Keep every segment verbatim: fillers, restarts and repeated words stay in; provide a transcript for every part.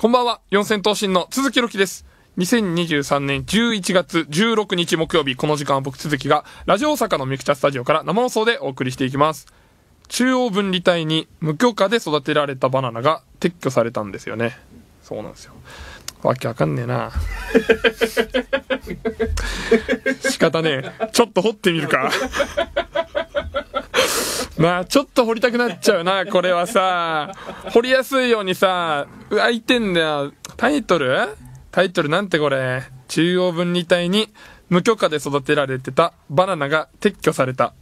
こんばんは、四千頭身の鈴木ろきです。にせんにじゅうさんねんじゅういちがつじゅうろくにち木曜日、この時間は僕鈴木がラジオ大阪のミクチャスタジオから生放送でお送りしていきます。中央分離帯に無許可で育てられたバナナが撤去されたんですよね。そうなんですよ。わけわかんねえな。仕方ねえ。ちょっと掘ってみるか。まあちょっと掘りたくなっちゃうな、これはさ。掘りやすいようにさ、開いてんだよ。タイトルタイトルなんてこれ。中央分離帯に無許可で育てられてたバナナが撤去された。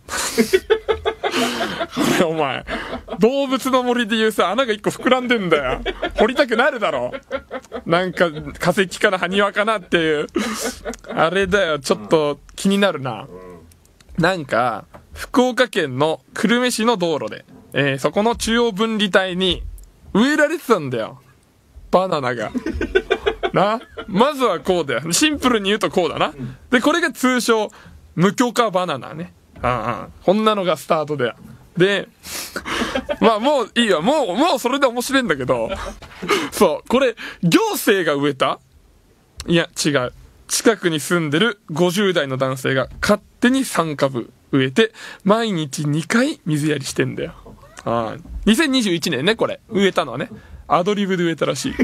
これお前、動物の森でいうさ、穴が一個膨らんでんだよ。掘りたくなるだろ。なんか化石かな埴輪かなっていう。あれだよ、ちょっと気になるな。なんか、福岡県の久留米市の道路で、えー、そこの中央分離帯に植えられてたんだよ。バナナが。な、まずはこうだよ。シンプルに言うとこうだな。で、これが通称、無許可バナナね。ああ、こんなのがスタートだよ。で、まあもういいよ。もう、もうそれで面白いんだけど、そう、これ、行政が植えた？いや、違う。近くに住んでるごじゅうだいの男性が勝手にさんかぶ植えて、毎日にかい水やりしてんだよ。ああ、にせんにじゅういちねんね、これ。植えたのはね。アドリブで植えたらしい。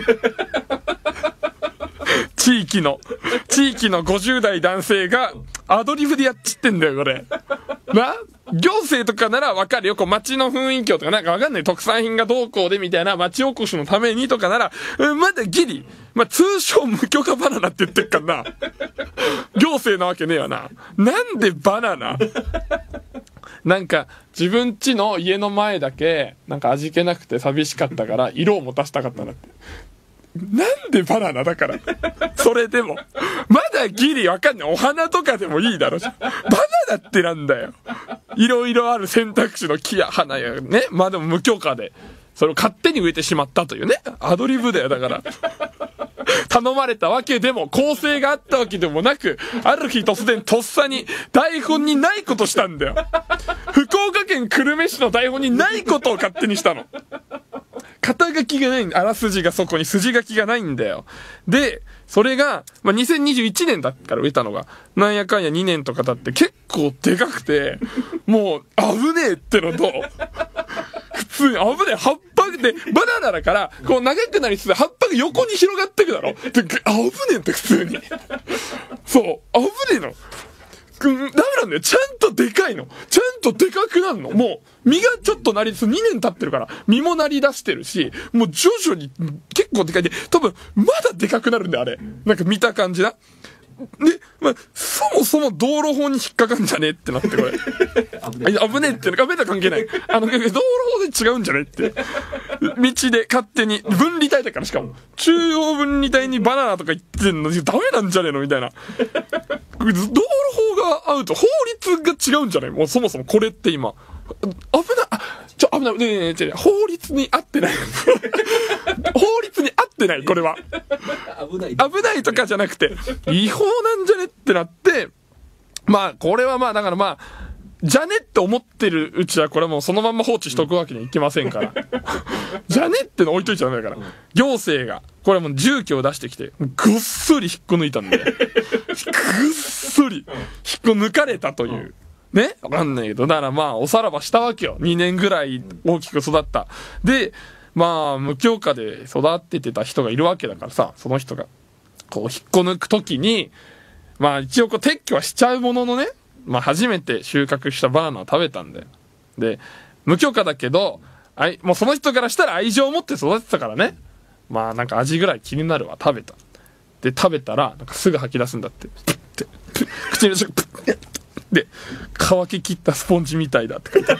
地域の、地域のごじゅうだい男性がアドリブでやっちってんだよ、これ。な？行政とかならわかるよ。こう街の雰囲気をとかなんかわかんない。特産品がどうこうでみたいな街おこしのためにとかなら、うん、まだギリ。まあ、通称無許可バナナって言ってっからな。行政なわけねえわな。なんでバナナ？なんか自分家の家の前だけなんか味気なくて寂しかったから色を持たせたかったなって。なんでバナナだから。それでもまだギリわかんない。お花とかでもいいだろ。バナナってなんだよ。いろいろある選択肢の木や花やね。まあでも無許可でそれを勝手に植えてしまったというね。アドリブだよ。だから頼まれたわけでも構成があったわけでもなく、ある日突然とっさに台本にないことしたんだよ。福岡県久留米市の台本にないことを勝手にしたの。肩書きがないんだ。あらすじがそこに筋書きがないんだよ。で、それが、まあ、にせんにじゅういちねんだから植えたのが、なんやかんやにねんとか経って結構でかくて、もう危ねえってのと、普通に危ねえ。葉っぱで、バナナだから、こう長くなりつつ葉っぱが横に広がってくだろ。で、危ねえって普通に。そう、危ねえの。ダメなんだよ。ちゃんとでかいの。ちゃんとでかくなるの。もう、実がちょっとなりつつにねん経ってるから、実もなり出してるし、もう徐々に結構でかいで、多分、まだでかくなるんだよ、あれ。なんか見た感じな。で、まあ、そもそも道路法に引っかかんじゃねえってなって、これ。危ねえ。危ねえってのか、めた関係ない。あの、道路法で違うんじゃねえって。道で勝手に、分離帯だからしかも。中央分離帯にバナナとか言ってんの、ダメなんじゃねえのみたいな。道路法が合うと法律が違うんじゃない？もうそもそもこれって今。危ない、あ、ちょ、危ない、ねえねえねえ、法律に合ってない。法律に合ってない、これは。危ない。危ないとかじゃなくて、違法なんじゃねってなって、まあ、これはまあ、だからまあ、じゃねって思ってるうちはこれはもうそのまんま放置しとくわけにはいきませんから。じゃねっての置いといちゃダメだから。行政が、これもう住居を出してきて、ごっそり引っこ抜いたんで。ぐっそり引っこ抜かれたという。ね、わかんないけど、だからまあ、おさらばしたわけよ。にねんぐらい大きく育った。で、まあ、無許可で育ててた人がいるわけだからさ、その人が、こう、引っこ抜くときに、まあ、一応こう、撤去はしちゃうもののね、まあ、初めて収穫したバナナを食べたんだよ。で、無許可だけど、あい、もうその人からしたら愛情を持って育ててたからね。まあ、なんか味ぐらい気になるわ、食べた。で、食べたら、なんかすぐ吐き出すんだって。プッて、プッ、口に入れて、プッて。で、乾ききったスポンジみたいだって書いてある。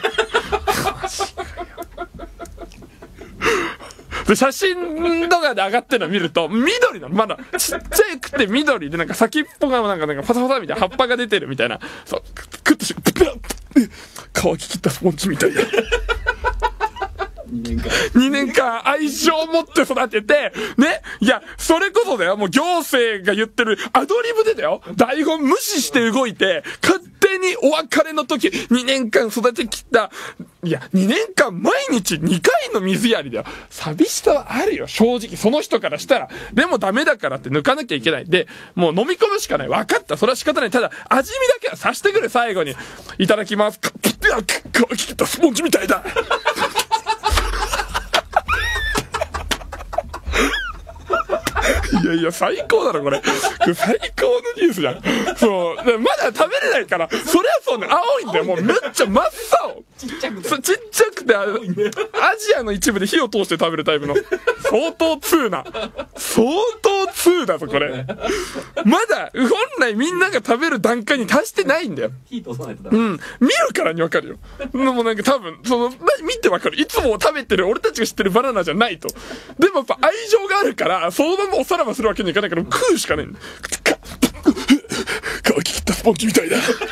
で、写真とかで上がってるの見ると、緑なの。まだ、ちっちゃくて緑で、なんか先っぽがなんか、なんかパサパサみたいな、葉っぱが出てるみたいな。そう、クッとして、プラッ乾ききったスポンジみたいだ。にねんかん。にねんかん愛情を持って育てて、ね。いや、それこそだよ。もう行政が言ってるアドリブでだよ。台本無視して動いて、勝手手にお別れの時、にねんかん育てきた、いや、にねんかん毎日にかいの水やりだよ。寂しさはあるよ、正直。その人からしたら。でもダメだからって抜かなきゃいけない。で、もう飲み込むしかない。分かった。それは仕方ない。ただ、味見だけはさしてくれ、最後に。いただきます。か、いや、乾ききったスポンジみたいだ。いやいや、最高だろ、これ。最高のニュースじゃん。そう。まだ食べれないから、そりゃそうね、青いんだよ。もうめっちゃ真っ青。 ちっちゃくて。 そう、ちっちゃくて、アジアの一部で火を通して食べるタイプの。相当通な。相当通だぞ、これ。まだ、本来みんなが食べる段階に達してないんだよ。 火通さないとダメ。 うん。見るからにわかるよ。もうなんか多分、その、見てわかる。いつも食べてる、俺たちが知ってるバナナじゃないと。でもやっぱ愛情があるから、そのままおさらばするわけにいかないから食うしかねえんだ。乾ききったスポンジみたいだ。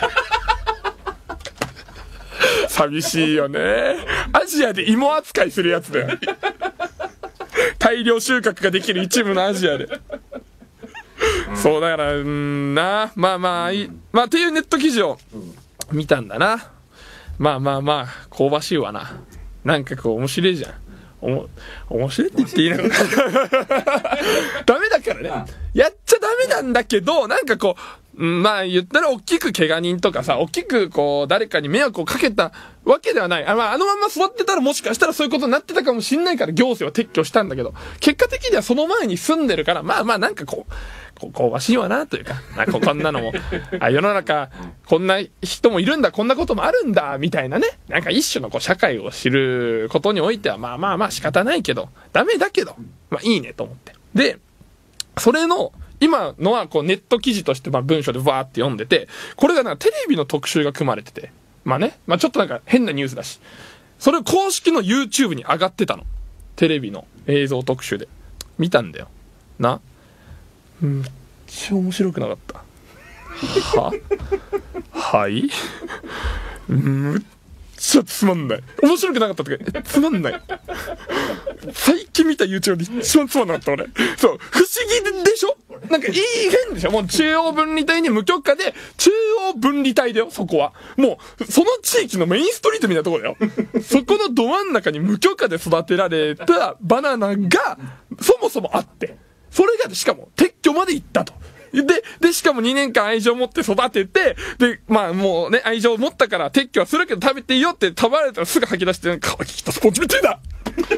寂しいよね。アジアで芋扱いするやつだよ。大量収穫ができる一部のアジアで。そうだから、うんな。まあまあ、いまあっていうネット記事を見たんだな。まあまあまあ、香ばしいわな。なんかこう面白いじゃん。おも、面白いって言っていいのかダメだからね。やっちゃダメなんだけど、なんかこう、まあ言ったら大きく怪我人とかさ、大きくこう誰かに迷惑をかけたわけではない。あ、まああのまま座ってたらもしかしたらそういうことになってたかもしんないから行政は撤去したんだけど、結果的にはその前に住んでるから、まあまあなんかこう、こう香ばしいわなというか、なんかこんなのも、あ、世の中こんな人もいるんだ、こんなこともあるんだ、みたいなね。なんか一種のこう社会を知ることにおいては、まあまあまあ仕方ないけど、ダメだけど、まあいいねと思って。で、それの、今のはこうネット記事としてまあ文章でわーって読んでて、これがなんかテレビの特集が組まれてて、まあね、まあちょっとなんか変なニュースだし、それを公式の YouTube に上がってたの。テレビの映像特集で。見たんだよ。な。めっちゃ面白くなかった。ははいむっちゃつまんない。面白くなかったとか、つまんない。最近見た YouTube で一番つまんなかった俺。そう、不思議でしょ？なんかいい変でしょ？もう中央分離帯に無許可で、中央分離帯だよ、そこは。もう、その地域のメインストリートみたいなところだよ。そこのど真ん中に無許可で育てられたバナナが、そもそもあって、それがしかも撤去まで行ったと。で、で、しかもにねんかん愛情を持って育てて、で、まあもうね、愛情を持ったから撤去はするけど食べていいよって食べられたらすぐ吐き出して、乾ききったスポンジみたいだ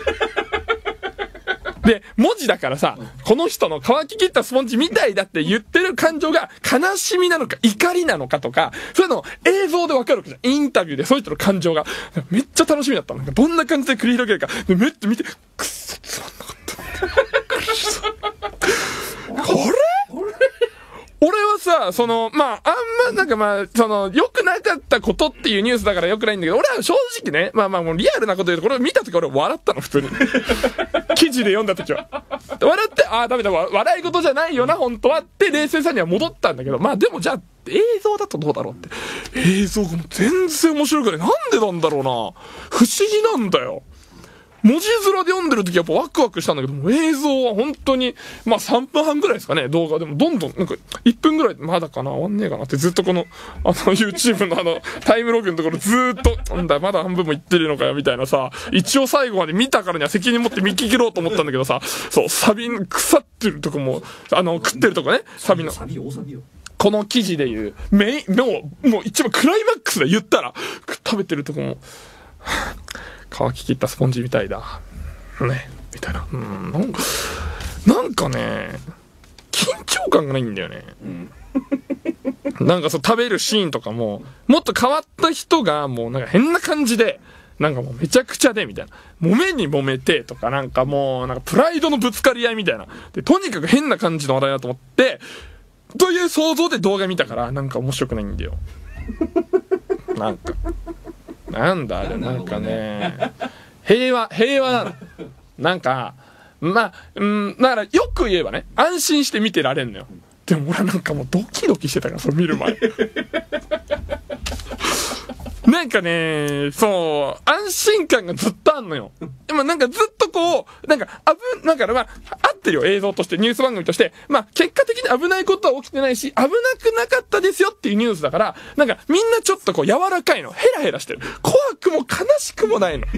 で、文字だからさ、この人の乾ききったスポンジみたいだって言ってる感情が悲しみなのか怒りなのかとか、そういうの映像でわかるわけじゃん。インタビューでそういう人の感情が。めっちゃ楽しみだったの。どんな感じで繰り広げるか。でめっちゃ見て、くっそつまんなかった。これ俺はさ、その、まあ、あんま、なんかまあ、その、良くなかったことっていうニュースだから良くないんだけど、俺は正直ね、まあまあもうリアルなこと言うと、これを見たとき俺笑ったの、普通に。記事で読んだときは。笑って、ああ、ダメだ、笑い事じゃないよな、本当はって冷静さには戻ったんだけど、まあでもじゃあ、映像だとどうだろうって。映像がもう全然面白くない。なんでなんだろうな。不思議なんだよ。文字面で読んでるときやっぱワクワクしたんだけども、映像は本当に、まあさんぷんはんぐらいですかね、動画でもどんどん、なんかいっぷんぐらい、まだかな、終わんねえかなってずっとこの、あの YouTube のあの、タイムログのところずーっと、なんだ、まだ半分もいってるのかよ、みたいなさ、一応最後まで見たからには責任持って見聞きろうと思ったんだけどさ、そう、サビ、腐ってるとこも、あの、食ってるとこね、サビの。 サビ大サビよ。 この記事で言う、メイン、もう、もう一番クライマックスで言ったら、食べてるとこも、乾ききったスポンジみたいだ。ね、みたいな。うん、なんか、なんかね、緊張感がないんだよね。うん、なんかそう、食べるシーンとかも、もっと変わった人が、もうなんか変な感じで、なんかもうめちゃくちゃで、みたいな。揉めに揉めて、とか、なんかもう、なんかプライドのぶつかり合いみたいな。で、とにかく変な感じの話題だと思って、という想像で動画見たから、なんか面白くないんだよ。なんか。なんだあれ、なんかね、平和、平和なの。なんか、まあ、うん、だからよく言えばね、安心して見てられんのよ。でも俺なんかもうドキドキしてたから、それ見る前。なんかね、そう、安心感がずっとあんのよ。でもなんかずっとこう、なんか、あぶ、なんかまあ、あっってるよ、映像として、ニュース番組として。まあ、結果的に危ないことは起きてないし、危なくなかったですよっていうニュースだから、なんか、みんなちょっとこう、柔らかいの。ヘラヘラしてる。怖くも悲しくもないの。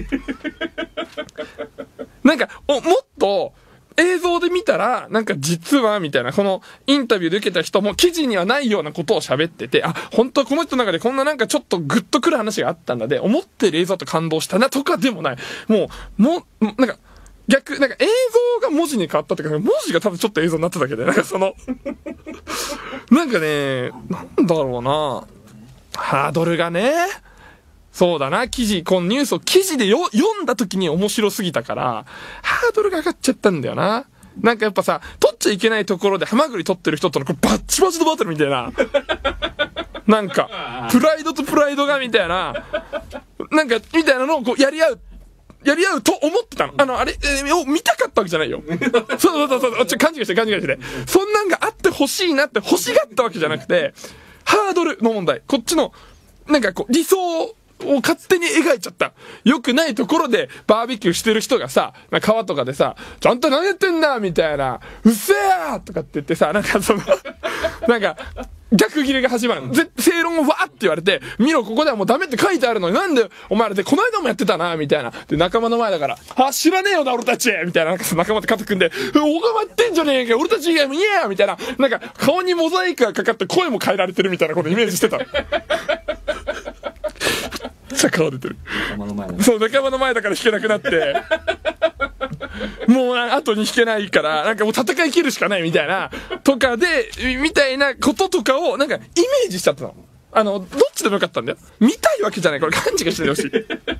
なんか、お、もっと、映像で見たら、なんか実は、みたいな、このインタビューで受けた人も記事にはないようなことを喋ってて、あ、本当はこの人の中でこんななんかちょっとグッとくる話があったんだで、思ってる映像と感動したなとかでもない。もう、もう、なんか、逆、なんか映像が文字に変わったっていうか、文字が多分ちょっと映像になっただけで、なんかその、なんかね、なんだろうな、ハードルがね、そうだな、記事、このニュースを記事でよ読んだ時に面白すぎたから、ハードルが上がっちゃったんだよな。なんかやっぱさ、撮っちゃいけないところでハマグリ撮ってる人とのこれバッチバチのバトルみたいな。なんか、プライドとプライドがみたいな、なんか、みたいなのをこうやり合う。やり合うと思ってたの。あの、あれ、えー、を見たかったわけじゃないよ。そうそうそうそう、ちょ、勘違いして、勘違いして。そんなんがあってほしいなって欲しがったわけじゃなくて、ハードルの問題。こっちの、なんかこう、理想を勝手に描いちゃった。良くないところでバーベキューしてる人がさ、川とかでさ、ちゃんと何やってんだみたいな、うっせーとかって言ってさ、なんかその、なんか、逆切れが始まる。ぜ、正論をわーって言われて、見ろ、ここではもうダメって書いてあるのに、なんで、お前らで、この間もやってたな、みたいな。で、仲間の前だから、あ、知らねえよな、俺たちみたいな、なんか仲間って肩組んで、おがまってんじゃねえか、俺たち以外も言えよみたいな。なんか、顔にモザイクがかかって声も変えられてるみたいなことイメージしてた。めっちゃ顔出てる。仲間の前だ。そう、仲間の前だから弾けなくなって。もう後に引けないから、なんかもう戦い切るしかないみたいな、とかで、みたいなこととかを、なんかイメージしちゃってたの。あの、どっちでもよかったんだよ。見たいわけじゃない。これ勘違いしてほしい。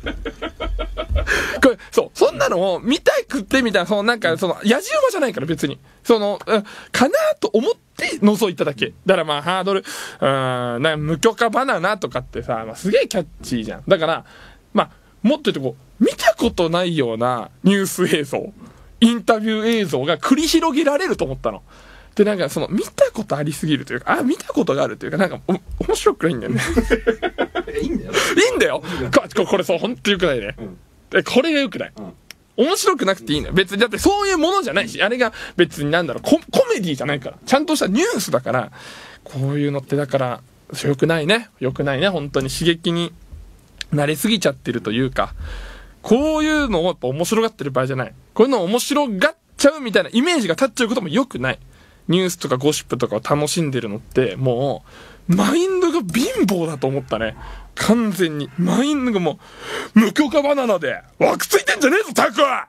これ、そう、そんなのを見たくってみたいな、そのなんか、その、やじ馬じゃないから別に。その、うん、かなと思って覗いただけ。だからまあハードル、うーん、なんか無許可バナナとかってさ、まあ、すげえキャッチーじゃん。だから、まあ、もっと言うとこう、見たことないようなニュース映像、インタビュー映像が繰り広げられると思ったの。で、なんかその、見たことありすぎるというか、あ、見たことがあるというか、なんか、お、面白くないんだよね。 いいんだよ。 いいんだよこ, これそう、ほんとよくないね。うん、これがよくない。うん、面白くなくていいのよ。別に、だってそういうものじゃないし、あれが別になんだろう、コ、コメディじゃないから。ちゃんとしたニュースだから、こういうのってだから、よくないね。よくないね。本当に刺激に慣れすぎちゃってるというか、こういうのをやっぱ面白がってる場合じゃない。こういうのを面白がっちゃうみたいなイメージが立っちゃうことも良くない。ニュースとかゴシップとかを楽しんでるのって、もう、マインドが貧乏だと思ったね。完全に。マインドがもう、無許可バナナで、枠ついてんじゃねえぞ、タクは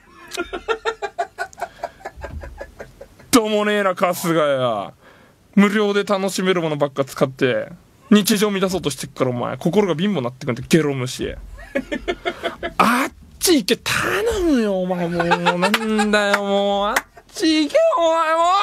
どうもねえな、春日や。無料で楽しめるものばっか使って、日常を乱そうとしてっからお前、心が貧乏になってくんだ、ゲロ虫。あっち行け、頼むよ、お前もう。なんだよ、もう。あっち行けよ、お前も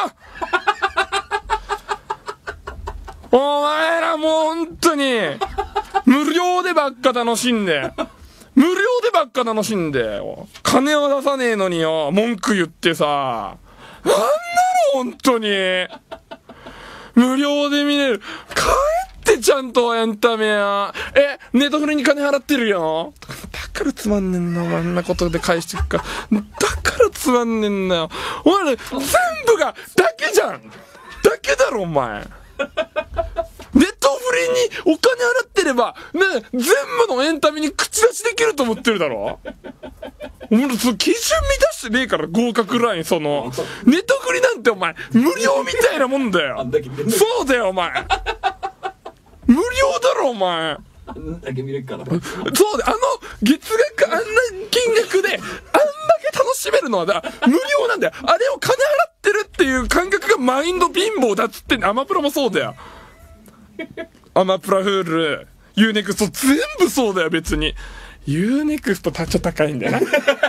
お前らもう本当に、無料でばっか楽しんで、無料でばっか楽しんで、金を出さねえのによ、文句言ってさ、なんなの本当に。無料で見れる。帰ってちゃんとエンタメや。え、ネットフリに金払ってるよ。だからつまんねんな、あんなことで返してくか。だからつまんねんなよ。お前ね、全部が、だけじゃん。だけだろ、お前。ネットフリにお金払ってれば、ね、全部のエンタメに口出しできると思ってるだろ。お前、その基準満たしてねえから合格ライン、その。ネットフリなんてお前、無料みたいなもんだよ。そうだよ、お前。無料だろ、お前。 あんだけ見れるから。 そうだ、あの、月額あんな金額で、あんだけ楽しめるのはだ、無料なんだよ。あれを金払ってるっていう感覚がマインド貧乏だっつってんの。アマプラもそうだよ。アマプラフール、ユーネクスト全部そうだよ、別に。ユーネクストたちょっと高いんだよな。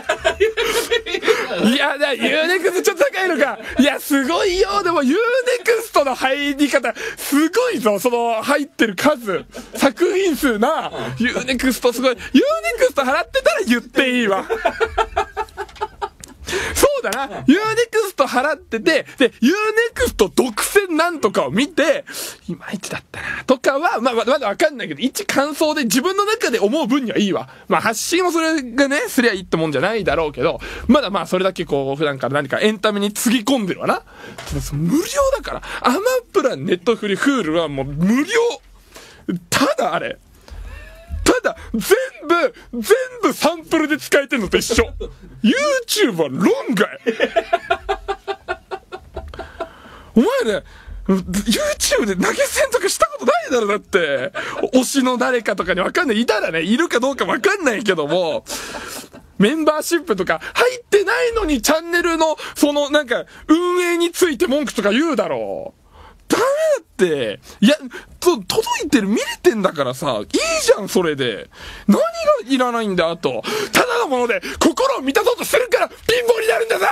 いや、だ、ユーネクストちょっと高いのか。いや、すごいよ。でも、ユーネクストの入り方、すごいぞ。その、入ってる数、作品数な。ユーネクストすごい。ユーネクスト払ってたら言っていいわ。そうだな。ユーネクスト払ってて、で、ユーネクスト独占なんとかを見て、いまいちだったな、とかは、まあ、まだわかんないけど、一感想で自分の中で思う分にはいいわ。まあ、発信もそれがね、すりゃいいってもんじゃないだろうけど、まだまあ、それだけこう、普段から何かエンタメにつぎ込んでるわな。無料だから。アマプラ、ネットフリ、フールはもう無料。ただあれ。ただ、全部、全部サンプルで使えてんのと一緒。YouTube は論外。お前ね、YouTube で投げ銭とかしたことないだろ、だって。推しの誰かとかにわかんない。いたらね、いるかどうかわかんないけども、メンバーシップとか入ってないのにチャンネルの、そのなんか、運営について文句とか言うだろう。ダメだって。いや、と、届いてる、見れてんだからさ、いいじゃん、それで。何がいらないんだ、あと。ただのもので、心を満たそうとするから、貧乏になるんだぜ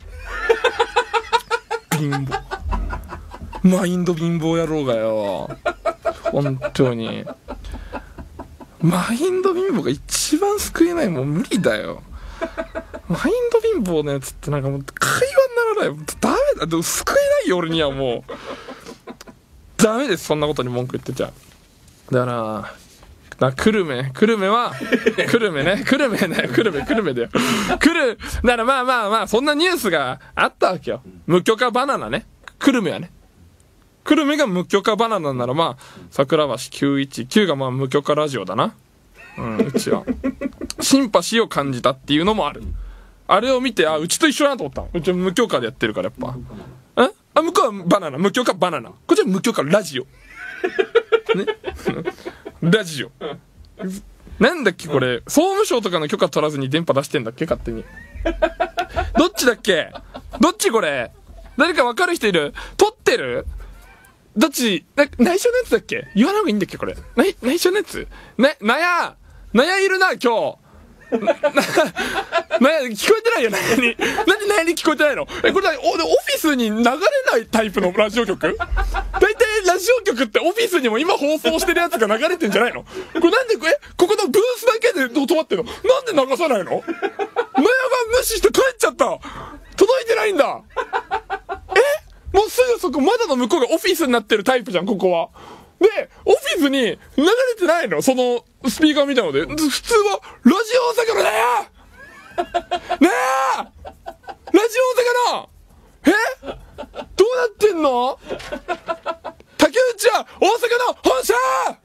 貧乏。マインド貧乏野郎がよ。本当に。マインド貧乏が一番救えない。もう無理だよ。マインド貧乏のやつってなんかもう会話にならない。ダメだ。でも救えないよ、俺にはもう。ダメです、そんなことに文句言ってちゃ。だから、な、久留米、久留米は、久留米ね、久留米ね、久留米、久留米だよ。久留、だからまあまあまあ、そんなニュースがあったわけよ。無許可バナナね。久留米はね。久留米が無許可バナナならまあ、桜橋きゅういちきゅうがまあ無許可ラジオだな。うん、うちは。シンパシーを感じたっていうのもある。あれを見て、あ、うちと一緒だなと思った。うちは無許可でやってるからやっぱ。えあ、向こうはバナナ、無許可バナナ。こっちは無許可ラジオ。ねラジオ。なんだっけこれ、総務省とかの許可取らずに電波出してんだっけ勝手に。どっちだっけどっちこれ誰かわかる人いる？撮ってる？どっち、な、内緒のやつだっけ？言わない方がいいんだっけこれ。な、内緒のやつ？な、なやなやいるな、今日。な、な、なや、聞こえてないよ、なやに。なんでなやに聞こえてないの？え、これ、お、オフィスに流れないタイプのラジオ局？大体ラジオ局ってオフィスにも今放送してるやつが流れてんじゃないの？これなんで、え、ここのブースだけで止まってんの？なんで流さないの？なやが無視して帰っちゃった。届いてないんだ。え？もうすぐそこ、窓の向こうがオフィスになってるタイプじゃん、ここは。で、オフィスに流れてないの？その、スピーカーみたいなので。普通は、ラジオ大阪のだよねえラジオ大阪のえどうなってんの？竹内は大阪の本社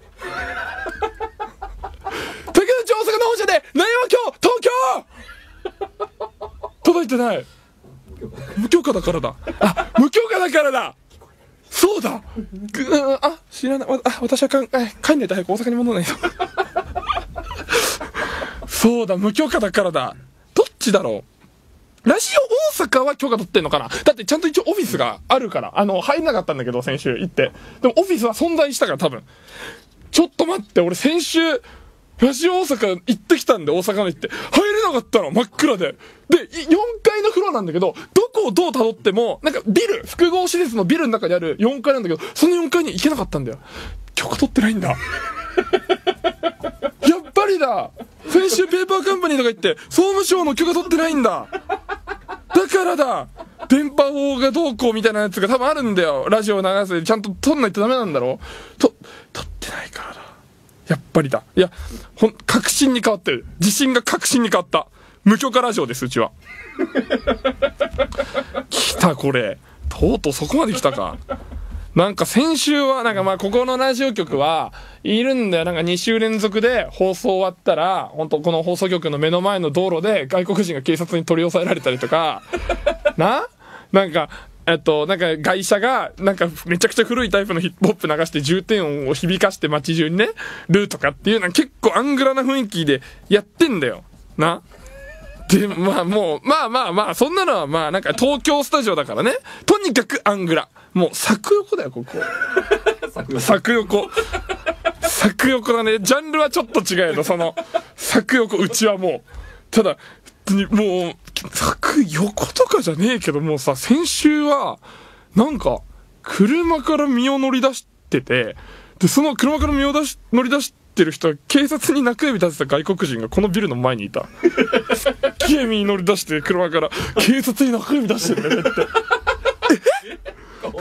竹内大阪の本社で、なやは今日、東京届いてない。無許可だからだ。あ、無許可だからだ。そうだ。ぐあ、知らない。あ、私はかん、帰んないと早く大阪に戻らないと。そうだ、無許可だからだ。どっちだろう。ラジオ大阪は許可取ってんのかな。だってちゃんと一応オフィスがあるから。あの、入んなかったんだけど、先週行って。でもオフィスは存在したから多分。ちょっと待って、俺先週、ラジオ大阪行ってきたんで、大阪の行って。入れなかったの、真っ暗で。で、よんかいのフロアなんだけど、どこをどう辿っても、なんかビル、複合施設のビルの中にあるよんかいなんだけど、そのよんかいに行けなかったんだよ。許可取ってないんだ。やっぱりだ。先週ペーパーカンパニーとか行って、総務省の許可取ってないんだ。だからだ。電波法がどうこうみたいなやつが多分あるんだよ。ラジオ流す。ちゃんと撮んないとダメなんだろ。と、撮ってないからだ。やっぱりだ。いや、ほん、確信に変わってる。自信が確信に変わった。無許可ラジオです、うちは。来た、これ。とうとうそこまで来たか。なんか先週は、なんかまあ、ここのラジオ局は、いるんだよ。なんかに週連続で放送終わったら、本当この放送局の目の前の道路で外国人が警察に取り押さえられたりとか、ななんか、えっと、なんか外車が、なんかめちゃくちゃ古いタイプのヒップホップ流して重点音を響かして街中にね、ルーとかっていうのは結構アングラな雰囲気でやってんだよ。なで、まあもう、まあまあまあ、そんなのはまあなんか東京スタジオだからね。とにかくアングラ。もう作横だよ、ここ。作横。作横だね。ジャンルはちょっと違えど、その、作横、うちはもう。ただ、もう、作横とかじゃねえけど、もうさ、先週は、なんか、車から身を乗り出してて、で、その車から身を出し、乗り出してる人は、警察に中指立てた外国人がこのビルの前にいた。すっげえ身乗り出して、車から、警察に中指出してるねって。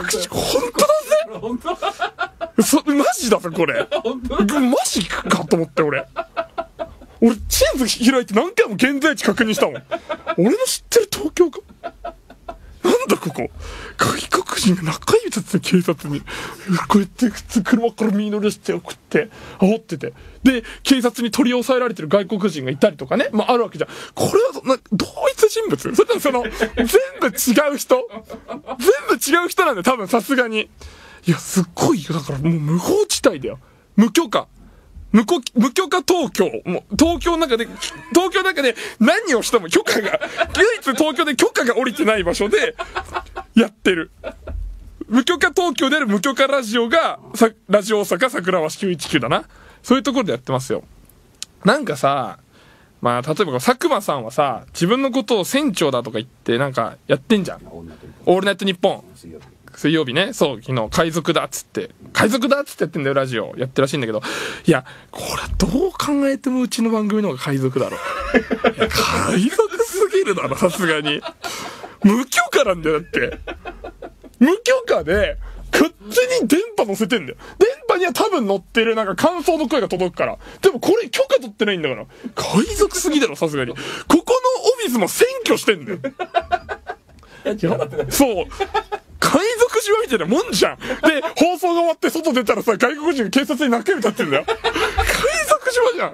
口本当だぜ本当そマジだぞこれ本当マジかと思って俺俺地図開いて何回も現在地確認したもん俺の知ってる東京かなんだここ外国人が中指立って警察にこうやって普通車から身乗りして送って煽っててで警察に取り押さえられてる外国人がいたりとかねまああるわけじゃんこれはな同一人物それともその全部違う人全部違う人なんだよ多分さすがにいやすっごいよだからもう無法地帯だよ無許可無許無許可東京もう東京の中で東京の中で何をしても許可が唯一東京で許可が下りてない場所でやってる無許可東京である無許可ラジオがさラジオ大阪桜橋きゅういちきゅうだなそういうところでやってますよなんかさまあ例えば佐久間さんはさ自分のことを船長だとか言ってなんかやってんじゃんオールナイトニッポン水曜日ねそう昨日海賊だっつって海賊だっつってやってんだよラジオやってるらしいんだけどいやこれどう考えてもうちの番組の方が海賊だろいや海賊すぎるだろさすがに無許可なんだよだって無許可で勝手に電波乗せてんだよ電波には多分乗ってるなんか感想の声が届くからでもこれ許可取ってないんだから海賊すぎだろさすがにここのオフィスも占拠してんだよいやそう海賊島みたいなもんじゃんで放送が終わって外出たらさ外国人が警察に中指立ってんだよ海賊島じゃん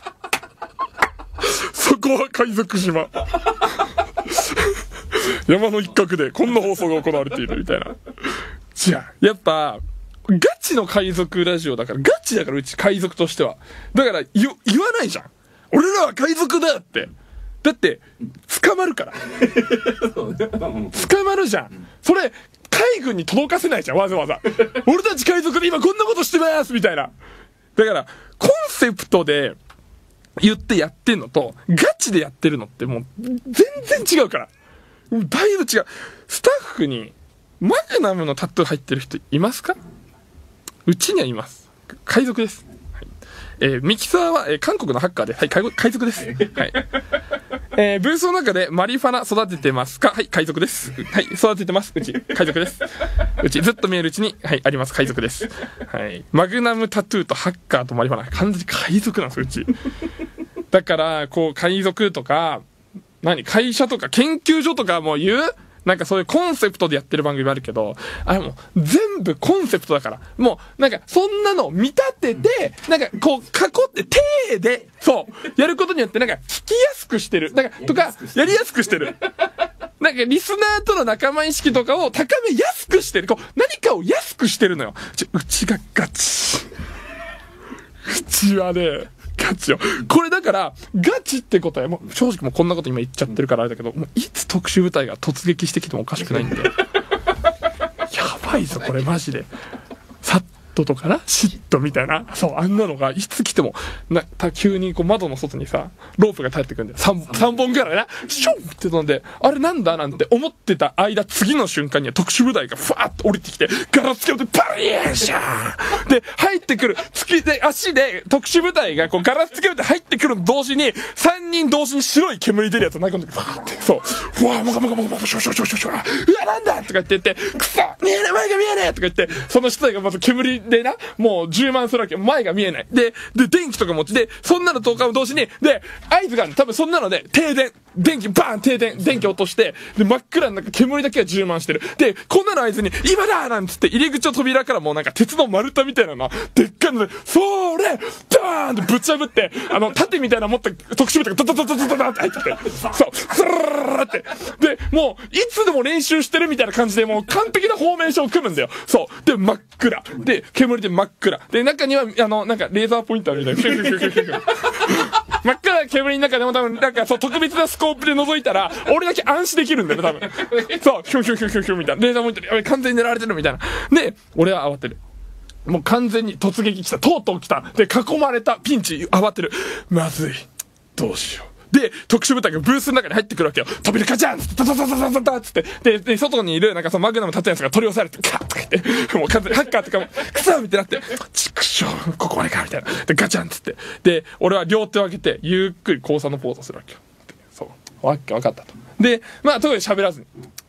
そこは海賊島山の一角でこんな放送が行われているみたいなじゃあやっぱガチの海賊ラジオだからガチだからうち海賊としてはだから言わないじゃん俺らは海賊だってだって捕まるから捕まるじゃんそれ海軍に届かせないじゃんわざわざ俺たち海賊で今こんなことしてますみたいなだからコンセプトで言ってやってんのとガチでやってるのってもう全然違うからだいぶ違うスタッフにマグナムのタトゥー入ってる人いますかうちにはいます海賊です、はいえー、ミキサーは、えー、韓国のハッカーではい海海賊ですはいえー、ブースの中でマリファナ育ててますかはい海賊ですはい育ててますうち海賊ですうちずっと見えるうちにはいあります海賊ですはいマグナムタトゥーとハッカーとマリファナ完全に海賊なんですうちだからこう海賊とか何会社とか研究所とかも言うなんかそういうコンセプトでやってる番組あるけど、あれもう全部コンセプトだから、もうなんかそんなの見立てて、なんかこう囲って手で、そう、やることによってなんか聞きやすくしてる。なんか、とか、やりやすくしてる。なんかリスナーとの仲間意識とかを高めやすくしてる。こう、何かを安くしてるのよ。ちうちがガチ。うちはね、ガチよ。これだから、ガチってことは、もう正直もうこんなこと今言っちゃってるからあれだけど、もういつ特殊部隊が突撃してきてもおかしくないんだよ。やばいぞ、これマジで。サットとかなシットみたいな。そう、あんなのがいつ来ても、な、た急にこう窓の外にさ、ロープが立ってくるんだよ。三、三本ぐらいな、シュンって飛んで、あれなんだなんて思ってた間、次の瞬間には特殊部隊がふわーっと降りてきて、ガラスケをてパリーンシャーで、入ってくる、突きで、足で特殊部隊がこうガラスケをて入ってくるの同時に、三人同時に白い煙出るやつを投げ込んで、バーって、そう、ふわー、もかもかもかもか、シュシュシュシュシュ、うわ、なんだとか言って言って、くそ見えない前が見えないとか言って、その人がまず煙でな、もう充満するわけ。前が見えない。で、で、電気とか持ちで、そんなのとかも同時に、で、合図がある。多分そんなので、停電。電気バーン停電。電気落として、で、真っ暗の中煙だけが充満してる。で、こんなの合図に、今だなんつって入り口の扉からもうなんか鉄の丸太みたいなの、でっかいので、それダーンってぶち破って、あの、盾みたいな持った特殊部隊がドドドドドドドって入ってきて、そう、スルルルルって。で、もう、いつでも練習してるみたいな感じで、もう完璧なフォーメーションを組むんだよ。そう。で、真っ暗。で、煙で真っ暗。で、中には、あの、なんか、レーザーポインターみたいな。真っ暗な煙の中でも多分、なんか、そう、特別なスコープで覗いたら、俺だけ暗視できるんだよ、多分。そう、ヒュンヒュンヒュンヒュンヒュンみたいな。レーザーポインターで、やべ、完全に狙われてるみたいな。で、俺は慌てる。もう完全に突撃来た。とうとう来た。で、囲まれた。ピンチ、慌てる。まずい。どうしよう。で、特殊部隊がブースの中に入ってくるわけよ。扉カチャンつって、タタタタタタタつって。で、で、外にいる、なんかそのマグナム立つやつが取り押されて、カッとか言って、もう完全にハッカーとかも、クソみたいになって、チクショー、ここまでかみたいな。で、ガチャンつって。で、俺は両手を上げて、ゆっくり交差のポーズをするわけよ。そう。わっけわかったと。で、まあ、特に喋らずに。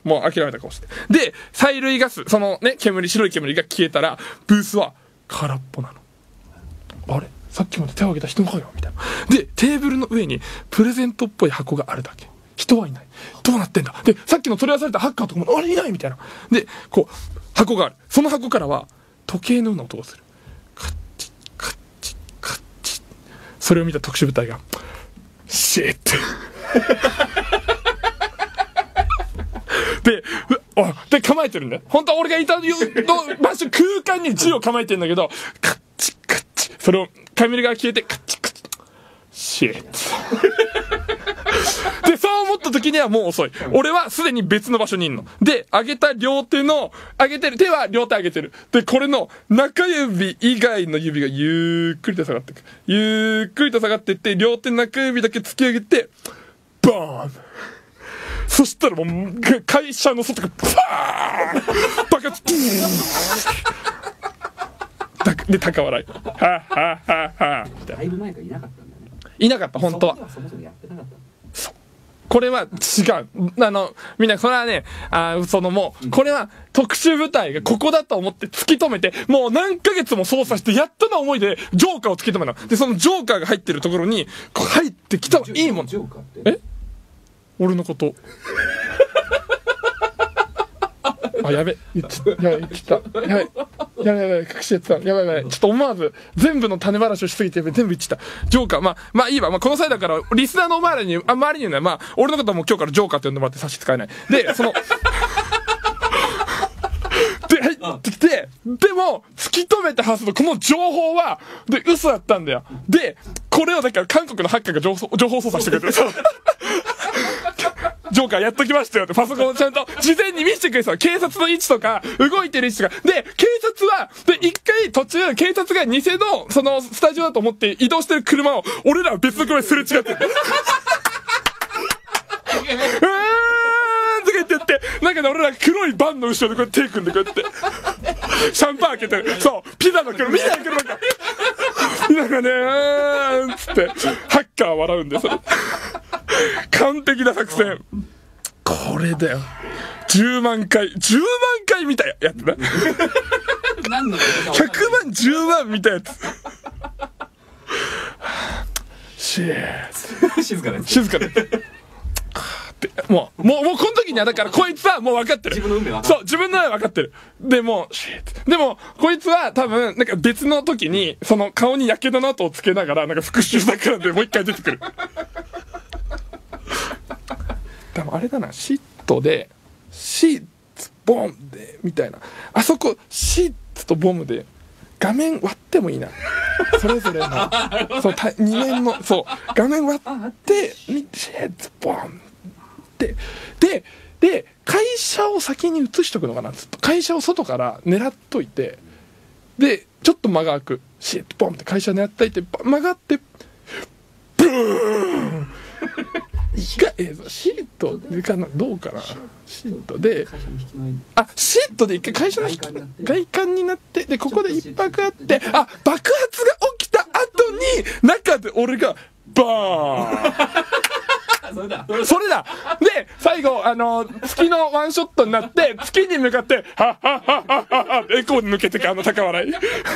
もう諦めた顔して。で、催涙ガス、そのね、煙、白い煙が消えたら、ブースは空っぽなの。あれさっきまで手を挙げた人かよみたいな。で、テーブルの上にプレゼントっぽい箱があるだけ。人はいない。どうなってんだ。で、さっきの取り出されたハッカーとかも、あれいないみたいな。で、こう、箱がある。その箱からは、時計のような音がする。カッチッ、カッチッ、カッチッ。それを見た特殊部隊が、シェット。で、あ、で、構えてるんだよ。本当は俺がいたよの場所、空間に銃を構えてるんだけど、カッチッ、カッチッ。それを、雷が消えて、カッチッ、カッチッ。シェット。で、そう思った時にはもう遅い。俺はすでに別の場所にいるの。で、上げた両手の、上げてる、手は両手上げてる。で、これの中指以外の指がゆっくりと下がっていく。ゆっくりと下がっていって、両手の中指だけ突き上げて、バーン。そしたらもう、会社の外が、バーン爆発、で、高笑い。はぁはぁはぁはぁ。 だいぶ前からいなかったんだね。 いなかった、本当は。 そもそもやってなかった。 そう。これは違う。あの、みんな、それはね、あそのもう、これは特殊部隊がここだと思って突き止めて、もう何ヶ月も捜査して、やっとの思いでジョーカーを突き止めたの。で、そのジョーカーが入ってるところに、こう入ってきたのいいもの。 ジョーカーって？ え俺のこと。あ、やべ。言っちゃった。やべ、来た。やべ。やべやべ、隠しやってた。やばいやばい。ちょっと思わず、全部の種話をしすぎて、全部言っちゃった。ジョーカー。まあ、まあいいわ。まあこの際だから、リスナーのお前らに、あ、周りに言うのは、まあ、俺のことはもう今日からジョーカーって呼んでもらって差し支えない。で、その、で、入ってきて、でも、突き止めたはずのこの情報は、で、嘘だったんだよ。で、これをだから韓国のハッカーが情報、情報操作してくれてる。ジョーカーやっときましたよって、パソコンをちゃんと事前に見せてくれてた。警察の位置とか、動いてる位置とか。で、警察は、で、一回途中、警察が偽の、その、スタジオだと思って移動してる車を、俺らは別の車ですれ違ってる。うーんとか言って言って、なんかね、俺ら黒いバンの後ろでこうやって手組んでこうやって。シャンパン開けてる。そう、ピザの車、ピザの車が。なんかね、ーんつって、ハッカー笑うんですよ。完璧な作戦。これだよ。じゅうまんかい、じゅうまんかい見たやつな。ひゃくまん、じゅうまん見たやつ。シェー静かです。 静かです。もう、もう、もうこの時にはだからこいつはもう分かってる。 自分の運命分かってる。 そう、自分の運命分かってる。でも、シェーでも、こいつは多分、なんか別の時に、その顔に火傷の跡をつけながら、なんか復讐だからでもう一回出てくる。でもあれだな、シットで、シーツ、ボンで、みたいな。あそこ、シーツとボムで、画面割ってもいいな。それぞれの、そう、に面の、そう、画面割って、シーツ、ボン。で、で、で、会社を先に移しとくのかな、ずっと。会社を外から狙っといて、で、ちょっと間が空く。シーツ、ボンって会社狙っといて、曲がって、ブーン一回、えー、シートでかな、どうかな、シートで、あ、シートで一回会社の外観になって、で、ここで一泊あって、あ、爆発が起きた後に、中で俺が、バーンそれだ。 それだで、最後、あのー、月のワンショットになって、月に向かって、はっはっはっはっはっエコーで抜けてく、あの高笑い。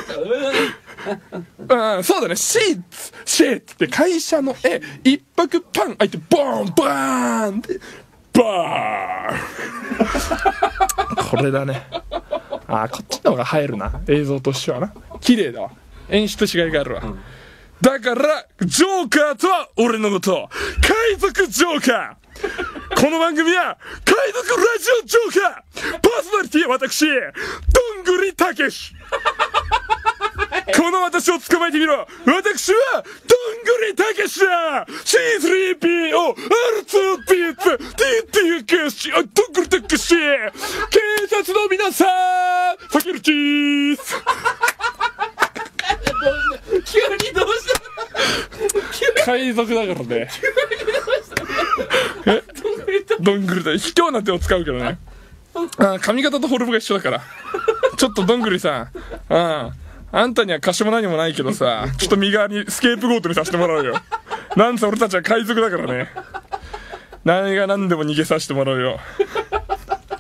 うん、そうだね、シーツ、シェーツって会社の絵、一泊パン開いて、ボーン、バーンって、バーンこれだね。あー、こっちの方が映えるな、映像としてはな。綺麗だわ。演出しがいがあるわ。うんだから、ジョーカーとは俺のこと。海賊ジョーカー。この番組は、海賊ラジオジョーカー。パーソナリティは私、どんぐりたけし。この私を捕まえてみろ。私は、どんぐりたけしだ。シースリーピーオー、アールツーピーツー、ティーティーケーシー、どんぐりたけし。警察の皆さん、サキルチーズ。 急にどうした海賊だからね。えどんぐりだ。卑怯な手を使うけどね。あ、髪型とフォルムが一緒だから。ちょっとどんぐりさん。うん。あんたには貸しも何もないけどさ、ちょっと身代わりにスケープゴートにさせてもらうよ。なんせ俺たちは海賊だからね。何が何でも逃げさせてもらうよ。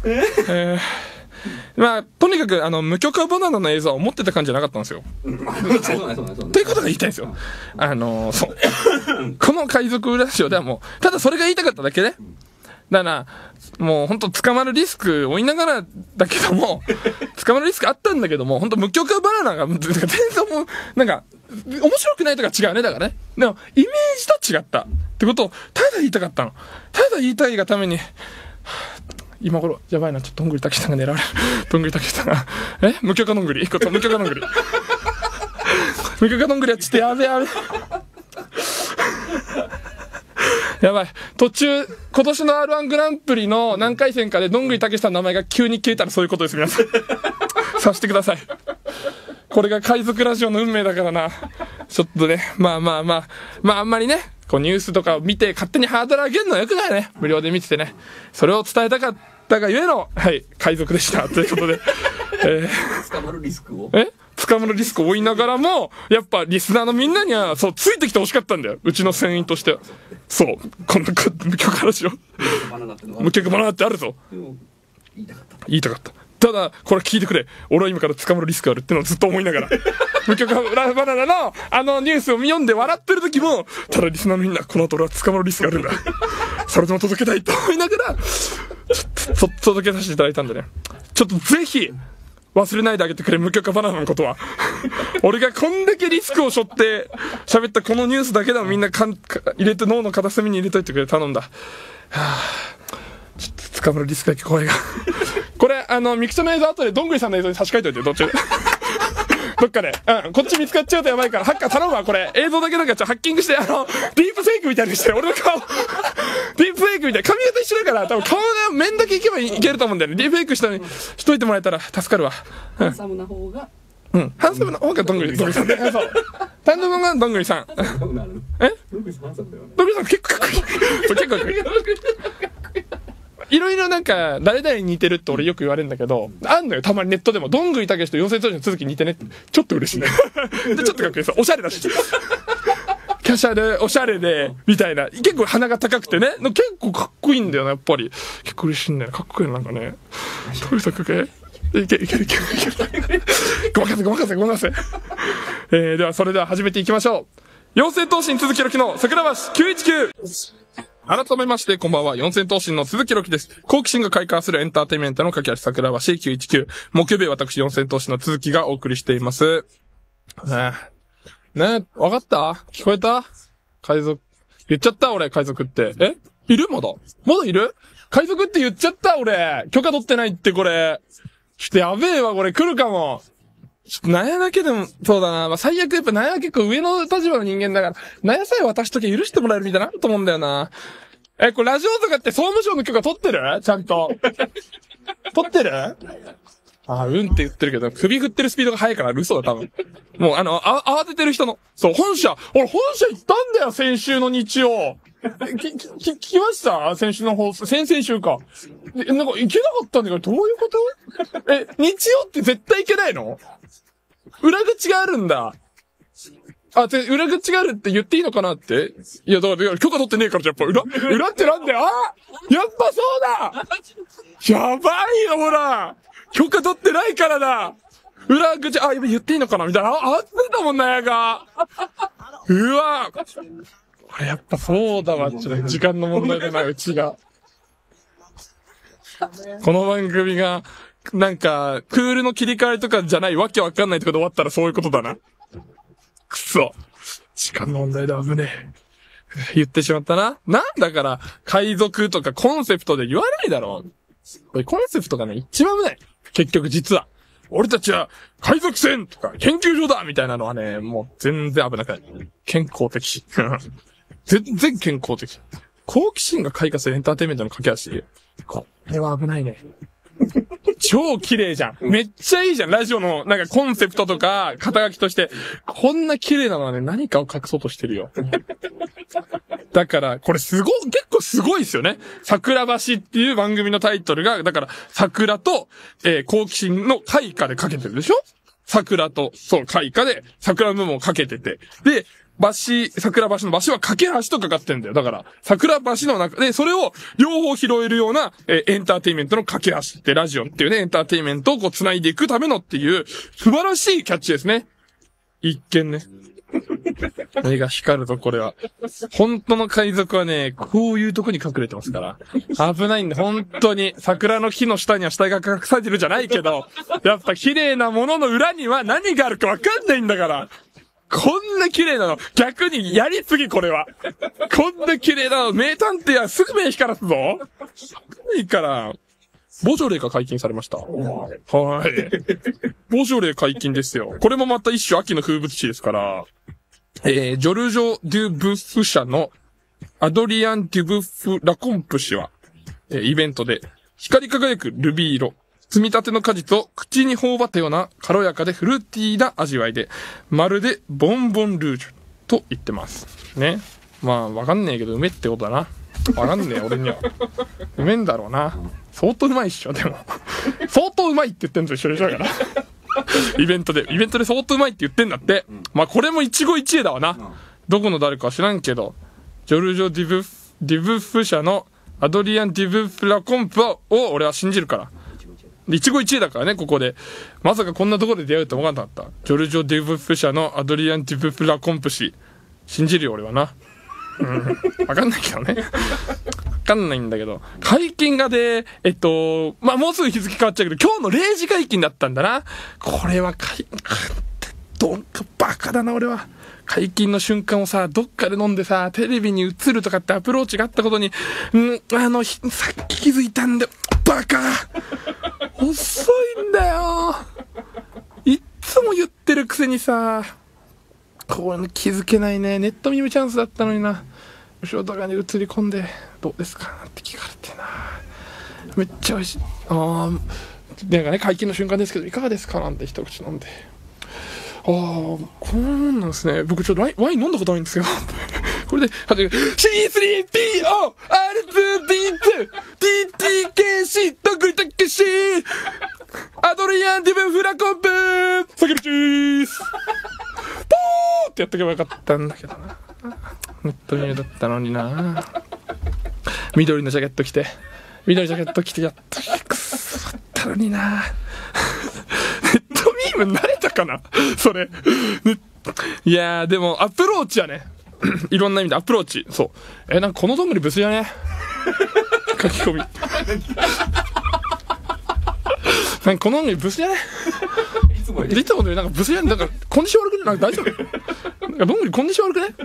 えー、まあ、とにかく、あの、無許可バナナの映像は思ってた感じじゃなかったんですよ。 そうね、そうね、そうね。 ということが言いたいんですよ。あのー、そう。この海賊ラジオではもう、ただそれが言いたかっただけね。だから、もうほんと捕まるリスクを追いながらだけども、捕まるリスクあったんだけども、ほんと無許可バナナが、全然もう、なんか、面白くないとか違うね、だからね。でも、イメージと違った。ってことを、ただ言いたかったの。ただ言いたいがために、今頃、やばいな、ちょっとどんぐりたけしさんが狙われる。どんぐりたけしさんが、え無許可どんぐりこと無許可どんぐり。無許可どんぐりはちょっとやべやべ。やばい。途中、今年の アールワン グランプリの何回戦かでどんぐりたけしさんの名前が急に消えたらそういうことです、皆さん。さしてください。これが海賊ラジオの運命だからな。ちょっとね、まあまあまあ、まああんまりね、こうニュースとかを見て勝手にハードル上げるのはよくないね。無料で見ててね。それを伝えたかったがゆえの、はい、海賊でした。ということで。えー、捕まるリスクをえ捕まるリスクを負いながらも、やっぱリスナーのみんなには、そう、ついてきてほしかったんだよ。うちの船員としては。そう。こんな、無許可ラジオ。無許可バナナってあるぞ。 言いたかった。 言いたかった。ただ、これ聞いてくれ。俺は今から捕まるリスクあるってのをずっと思いながら。無許可バナナのあのニュースを読んで笑ってる時も、ただリスナーのみんな、この後俺は捕まるリスクあるんだ。それでも届けたいと思いながら、ちょっと、届けさせていただいたんでね。ちょっとぜひ、忘れないであげてくれ、無許可バナナのことは。俺がこんだけリスクを背負って喋ったこのニュースだけでもみんなかんか入れて脳の片隅に入れといてくれ、頼んだ。はぁ、ちょっと捕まるリスクだけ怖いが。これ、あの、ミクチョの映像後でどんぐりさんの映像に差し替えといて、どっちで。どっかで。うん。こっち見つかっちゃうとやばいから、ハッカー頼むわ、これ。映像だけなんかちょっとハッキングして、あの、ディープフェイクみたいにして、俺の顔、ディープフェイクみたいな、髪型一緒だから、多分顔が面だけいけばいけると思うんだよね。ディープフェイクしたのに、しといてもらえたら助かるわ。 ハンサムな方が、 うん。ハンサムな方がどんぐり、どんぐりさんね。そう。単独がどんぐりさん。えどんぐりさんハンサムだよね。 どんぐりさん結構かっこいい。結構かっこいい。いろいろなんか、誰々に似てるって俺よく言われるんだけど、あんのよ、たまにネットでも、どんぐりたけしと妖精当時の続き似てねって。ちょっと嬉しいね。で、ちょっとかっこいいさ、おしゃれだし。キャシャで、おしゃれで、みたいな。結構鼻が高くてね。結構かっこいいんだよな、やっぱり。結構嬉しいんだよ。かっこいいなんかね。どんぐりさんかっこいい。いけいけいけいけ。ごまかせごまかせごまかせ。えー、ではそれでは始めていきましょう。四千頭身続きの木の桜橋きゅういちきゅう。改めまして、こんばんは。四千頭身の鈴木ろきです。好奇心が開花するエンターテインメントの架け橋桜橋きゅういちきゅう。木曜日私四千頭身の続きがお送りしています。ねえ。ねえ、わかった？聞こえた？海賊。言っちゃった俺、海賊って。え？いるまだ？まだいる？海賊って言っちゃった俺。許可取ってないってこれ。ちょっとやべえわ、これ来るかも。ちょっとナヤだけでも、そうだな。まあ、最悪やっぱナヤは結構上の立場の人間だから、ナヤさえ渡しときゃ許してもらえるみたいなと思うんだよな。え、これラジオとかって総務省の許可取ってる？ちゃんと。取ってる？あ、うんって言ってるけど、首振ってるスピードが速いから嘘だ、多分。もう、あの、あ、慌ててる人の。そう、本社。俺、本社行ったんだよ、先週の日曜。き、き、聞きました？先週の放送、先々週か。え、なんか行けなかったんだけど、どういうことえ、日曜って絶対行けないの？裏口があるんだ。あ、で、裏口があるって言っていいのかなって？いや、だから、許可取ってねえからじゃ、やっぱ裏、裏ってなんだよ。あ！やっぱそうだ！やばいよ、ほら！許可取ってないからだ！裏口、あ、今言っていいのかなみたいな。あ、あってたもんな、やが。うわ！これやっぱそうだわ、ちょっと時間の問題だな、うちが。この番組が、なんか、クールの切り替えとかじゃないわけわかんないとこで終わったらそういうことだな。くそ。時間の問題だ、危ねえ。言ってしまったな。なんだから、海賊とかコンセプトで言わないだろ。これコンセプトがね、一番危ない。結局実は。俺たちは海賊船とか研究所だみたいなのはね、もう全然危なくない。健康的。全然健康的。好奇心が開花するエンターテインメントの架け橋。これは危ないね。超綺麗じゃん。めっちゃいいじゃん。ラジオのなんかコンセプトとか肩書きとして。こんな綺麗なのはね、何かを隠そうとしてるよ。だから、これすご、結構すごいですよね。桜橋っていう番組のタイトルが、だから、桜と、えー、好奇心の開花でかけてるでしょ？桜と、そう、開花で、桜の部分をかけてて。で、 橋、桜橋の橋は架け橋とかかってんだよ。だから、桜橋の中で、それを両方拾えるような、えーエンターテインメントの架け橋ってラジオっていうね、エンターテインメントをこう繋いでいくためのっていう素晴らしいキャッチですね。一見ね。目が光るとこれは。本当の海賊はね、こういうとこに隠れてますから。危ないんで、本当に。桜の木の下には死体が隠されてるじゃないけど、やっぱ綺麗なものの裏には何があるかわかんないんだから。こんな綺麗なの。逆にやりすぎ、これは。こんな綺麗なの。名探偵はすぐ目光らすぞ。いいから。ボジョレーが解禁されました。はい。ボジョレー解禁ですよ。これもまた一種秋の風物詩ですから、えー、ジョルジョ・デュ・ブッフ社のアドリアン・デュ・ブッフ・ラコンプ氏は、えー、イベントで、光り輝くルビー色、積み立ての果実を口に頬張ったような軽やかでフルーティーな味わいで、まるでボンボンルージュと言ってます。ね。まあ、わかんねえけど、うめってことだな。わかんねえ、俺には。うめえんだろうな。相当うまいっしょ、でも。相当うまいって言ってんのと一緒でしょ、だから。イベントで、イベントで相当うまいって言ってんだって。まあ、これも一期一会だわな。どこの誰かは知らんけど、ジョルジョ・ディブフ、ディブフ社のアドリアン・ディブフラコンプを俺は信じるから。一期一会だからね、ここで。まさかこんなところで出会うと思わなかった。ジョルジョ・ディブフ社のアドリアン・ディブフラコンプ氏。信じるよ、俺はな。うん。わかんないけどね。わかんないんだけど。解禁がで、えっと、まあ、もうすぐ日付変わっちゃうけど、今日のれいじ解禁だったんだな。これは解、どんかバカだな、俺は。解禁の瞬間をさ、どっかで飲んでさ、テレビに映るとかってアプローチがあったことに、んあの、さっき気づいたんだよ。バカ遅いんだよ。いっつも言ってるくせにさ、こういうの気づけないね。ネット見るチャンスだったのにな。後ろとかに映り込んで、どうですかって聞かれてな。めっちゃ美味しい。ああ、なんかね、解禁の瞬間ですけど、いかがですかなんて一口飲んで。ああ、こうなんですね。僕ちょっとワイン、ワイン飲んだことないんですよ。これで、はじめ、シースリーピーオーアールツービーツー ティーティーケーシー ドクリタケシーアドリアンディブフラコンプサケルチースポーってやっとけばよかったんだけどな。ネットミューだったのにな。緑のジャケット着て、緑ジャケット着てやっとけくそだったのにな。ネットミーム慣れたかなそれ。ね、いやーでもアプローチはね、いろんな意味でアプローチ。そう。え、なんかこのどんぐりブスじゃね書き込み。なんかこのどんぐりブスじゃねいつもいつもでなんかブスじゃねなんかコンディション悪くねなんか大丈夫なんかどんぐりコンディション悪くね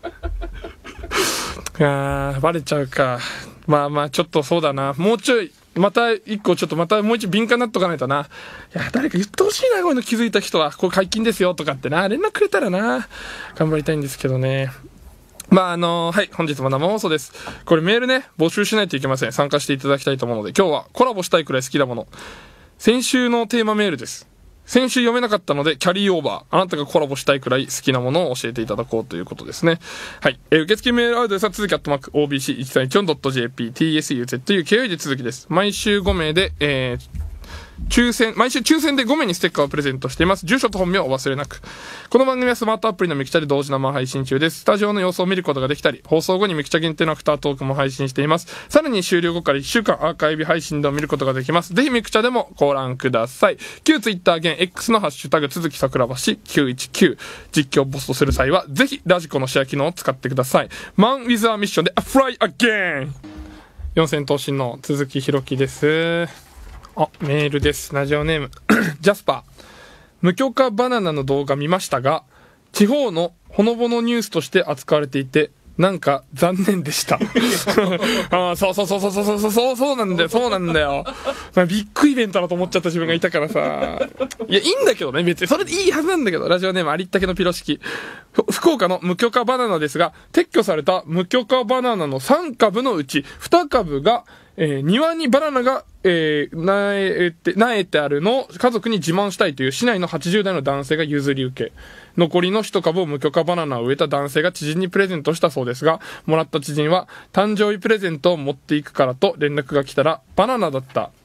いやー、バレちゃうか。まあまあ、ちょっとそうだな。もうちょい、また一個ちょっとまたもう一敏感になっとかないとな。いや、誰か言ってほしいな、こういうの気づいた人は。これ解禁ですよとかってな。連絡くれたらな。頑張りたいんですけどね。まああのー、はい、本日も生放送です。これメールね、募集しないといけません。参加していただきたいと思うので、今日はコラボしたいくらい好きなもの。先週のテーマメールです。先週読めなかったので、キャリーオーバー。あなたがコラボしたいくらい好きなものを教えていただこうということですね。はい。えー、受付メールアドレスは続きアットマーク オービーシーいちさんいちよんドットジェーピー ティーエスユーゼットユーケー で続きです。毎週ご名で、えー、抽選、毎週抽選でご名にステッカーをプレゼントしています。住所と本名をお忘れなく。この番組はスマートアプリのミキチャで同時生配信中です。スタジオの様子を見ることができたり、放送後にミキチャ限定のアフタートークも配信しています。さらに終了後からいっしゅうかんアーカイブ配信でも見ることができます。ぜひミキチャでもご覧ください。旧ツイッター現 X のハッシュタグ続き桜橋きゅういちきゅう。実況ボストする際は、ぜひラジコのシェア機能を使ってください。マンウィズアミッションで Fly Again! 四千頭身の鈴木ひろきです。あ、メールです。ラジオネーム。ジャスパー。無許可バナナの動画見ましたが、地方のほのぼのニュースとして扱われていて、なんか残念でした。あ、そうそうそうそうそうそうそうそうなんだよ、そうなんだよ。まあ、ビッグイベントだと思っちゃった自分がいたからさ。いや、いいんだけどね、別に。それでいいはずなんだけど、ラジオネームありったけのピロシキ。福岡の無許可バナナですが、撤去された無許可バナナのさんかぶのうち、にかぶが、えー、庭にバナナが、えー、なえて、なえてあるのを家族に自慢したいという市内のはちじゅう代の男性が譲り受け、残りのいちかぶを無許可バナナを植えた男性が知人にプレゼントしたそうですが、もらった知人は誕生日プレゼントを持っていくからと連絡が来たらバナナだった。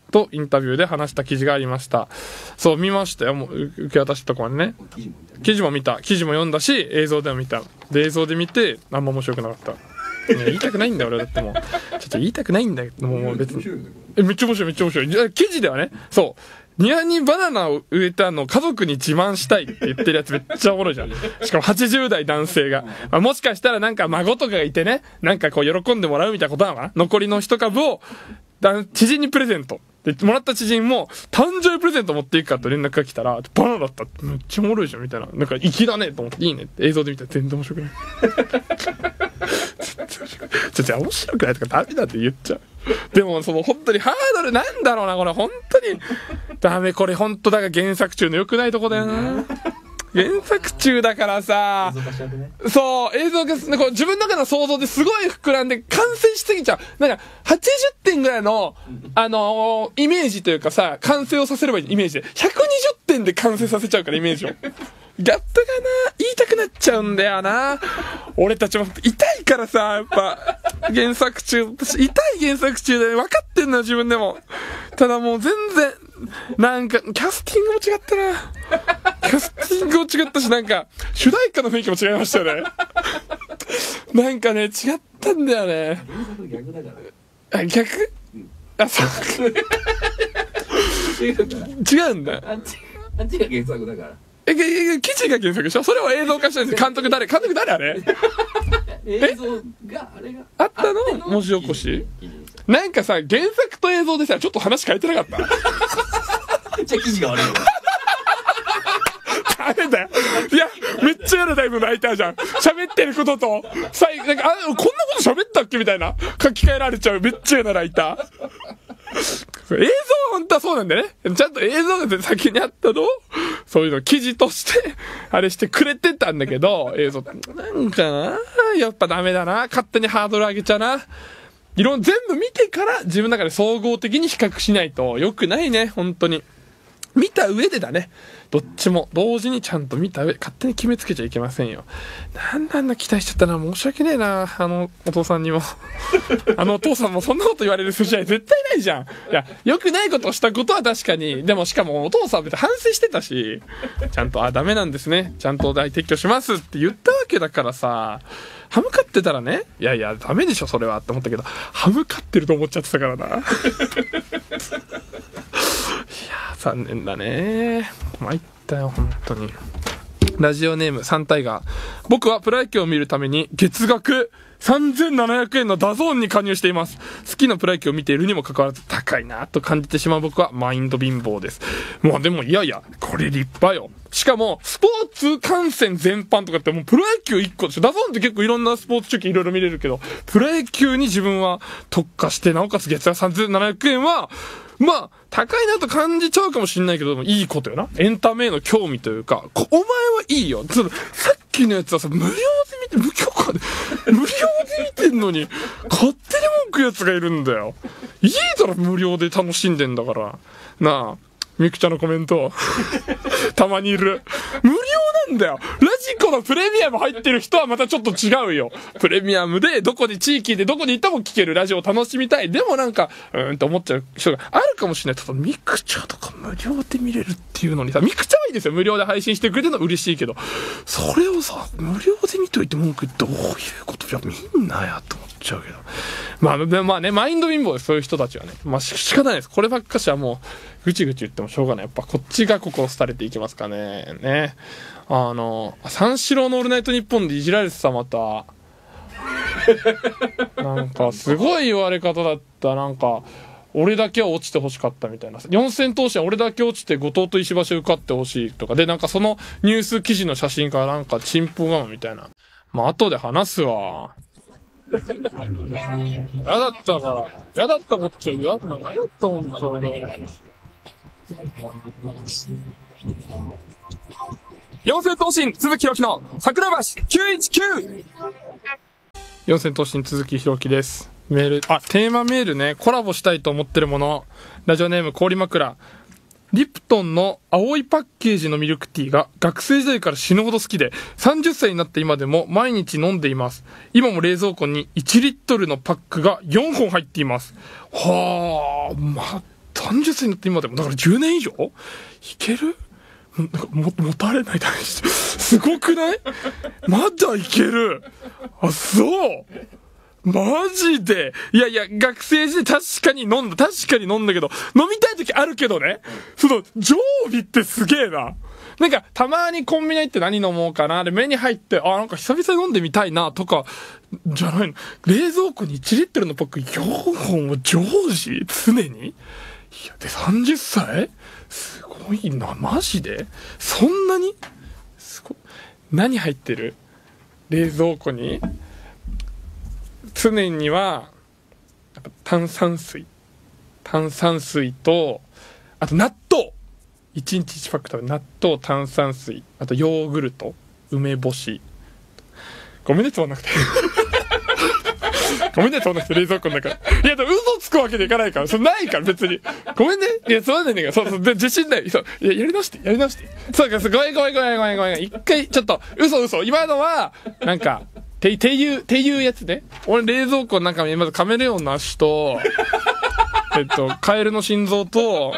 とインタビューで話した記事がありました。そう、見ましたよ。もう受け渡したとこはね。記事も見た。記事も読んだし、映像でも見た。で、映像で見て、あんま面白くなかった。言いたくないんだよ、俺だってもう。ちょっと言いたくないんだけど、もう別に。え、めっちゃ面白い、めっちゃ面白い。じゃあ記事ではね、そう。庭にバナナを植えたのを家族に自慢したいって言ってるやつめっちゃおもろいじゃん。しかもはちじゅう代男性が。まあ、もしかしたらなんか孫とかがいてね、なんかこう喜んでもらうみたいなことなのかな。残りの一株を、知人にプレゼント。で、もらった知人も、誕生日プレゼント持っていくかと連絡が来たら、バナナだったって、めっちゃおもろいじゃん、みたいな。なんか、粋だねと思って、いいねって映像で見たら全然面白くない。ちょ、じゃあ面白くないとかダメだって言っちゃう。でも、その、本当にハードルなんだろうな、これ、本当に。ダメ、これ本当だから原作中の良くないとこだよな。原作中だからさ、そう、映像が、こう自分の中の想像ですごい膨らんで完成しすぎちゃう。なんか、はちじゅってんぐらいの、あのー、イメージというかさ、完成をさせればいいイメージで、ひゃくにじゅってんで完成させちゃうから、イメージを。ギャップがな、言いたくなっちゃうんだよな。俺たちも痛いからさ、やっぱ、原作中、私痛い原作中で分かってんのよ、自分でも。ただもう全然、なんか、キャスティングも違ったな。キャスティングも違ったし、なんか、主題歌の雰囲気も違いましたよね。なんかね、違ったんだよね。 逆だから。 あ、逆？うん、あ、そう。違うんだ。 あっち、あっちが原作だから。 え、え、記事が原作でしょ？それを映像化したんです。監督誰？監督誰あれ？ 映像が、あれが。 あったの？文字起こし？なんかさ、原作と映像でさ、ちょっと話変えてなかった？ じゃあ記事が悪いよ。 ダメだよ。いや、めっちゃ嫌なタイプのライターじゃん。喋ってることと、さい、なんか、あ、こんなこと喋ったっけみたいな。書き換えられちゃう。めっちゃ嫌なライター。映像は本当はそうなんだよね。ちゃんと映像が先にあったのを、そういうの記事として、あれしてくれてたんだけど、映像、なんかな、やっぱダメだな。勝手にハードル上げちゃうな。いろん、全部見てから自分の中で総合的に比較しないと良くないね。本当に。見た上でだね。どっちも同時にちゃんと見た上、勝手に決めつけちゃいけませんよ。なんであんな期待しちゃったな。申し訳ねえな。あのお父さんにも。あのお父さんもそんなこと言われる筋合い絶対ないじゃん。いや、良くないことをしたことは確かに。でもしかもお父さんは別に反省してたし、ちゃんと、あ、ダメなんですね。ちゃんとお題撤去しますって言ったわけだからさ、歯向かってたらね、いやいや、ダメでしょ、それはって思ったけど、歯向かってると思っちゃってたからな。いやー、残念だね。参ったよ、本当に。ラジオネーム、サンタイガー。僕はプロ野球を見るために月額さんぜんななひゃくえんのダゾーンに加入しています。好きなプロ野球を見ているにもかかわらず高いなと感じてしまう僕はマインド貧乏です。もうでもいやいや、これ立派よ。しかも、スポーツ観戦全般とかってもうプロ野球いっこでしょ。ダゾーンって結構いろんなスポーツ中継いろいろ見れるけど、プロ野球に自分は特化して、なおかつ月額さんぜんななひゃくえんは、まあ、高いなと感じちゃうかもしんないけど、いいことよな。エンタメへの興味というか、お前はいいよ。そのさっきのやつはさ、無料で見て、無許可で、無料で見てんのに、勝手に文句やつがいるんだよ。いいだろ、無料で楽しんでんだから。なあ、みくちゃんのコメント。たまにいる。無料なんだよ。ラジコのプレミアム入ってる人はまたちょっと違うよ。プレミアムで、どこで地域でどこに行っても聞けるラジオを楽しみたい。でもなんか、うーんって思っちゃう人があるかもしれない。ただ、ミクチャとか無料で見れるっていうのにさ、ミクチャはいいですよ。無料で配信してくれてるのは嬉しいけど、それをさ、無料で見といて文句どういうことじゃみんなやと思っちゃうけど。まあ、まあね、マインド貧乏です。そういう人たちはね。まあ仕方ないです。こればっかしはもう、ぐちぐち言ってもしょうがない。やっぱこっちが心廃れていきますかね。ね。あの、三四郎のオールナイトニッポンでいじられてた、また。なんか、すごい言われ方だった。なんか、俺だけは落ちてほしかったみたいな。四千頭身は俺だけ落ちて後藤と石橋受かってほしいとか。で、なんかそのニュース記事の写真からなんかチンポガムみたいな。まあ、後で話すわ。嫌だったから。嫌だったこっちは嫌だった。嫌だったもん、それで。四千頭身、鈴木ひろきの桜橋きゅういちきゅう。四千頭身、鈴木ひろきです。メール、あ、テーマメールね、コラボしたいと思ってるもの。ラジオネーム、氷枕。リプトンの青いパッケージのミルクティーが学生時代から死ぬほど好きで、さんじゅっさいになって今でも毎日飲んでいます。今も冷蔵庫にいちリットルのパックがよんほん入っています。はぁ、まさんじゅっさいになって今でもだからじゅうねん以上いける。なんかも持たれないだけすごくない？まだいける。あ、そうマジで。いやいや、学生時代確かに飲んだ、確かに飲んだけど、飲みたい時あるけどね、その、常備ってすげえな。なんか、たまにコンビニ行って何飲もうかな、で、目に入って、あ、なんか久々に飲んでみたいな、とか、じゃないの。冷蔵庫にいちリットルのパックよんほんを常時常にいや、で、さんじゅっさいすごいな、マジでそんなにすごい。何入ってる冷蔵庫に常にはやっぱ炭酸水炭酸水とあと納豆いちにちいちパック食べる納豆炭酸水あとヨーグルト梅干しごめんねつまんなくてごめんねつまんなくて冷蔵庫の中いやでも嘘つくわけにいかないからそれないから別にごめんねいやつまんないんだからそうそうで自信ないそういややり直してやり直してそうかごめんごめんごめんごめんごめん一回ちょっと嘘嘘今のはなんかて、ていう、ていうやつね。俺冷蔵庫の中にまずカメレオンの足と、えっと、カエルの心臓と、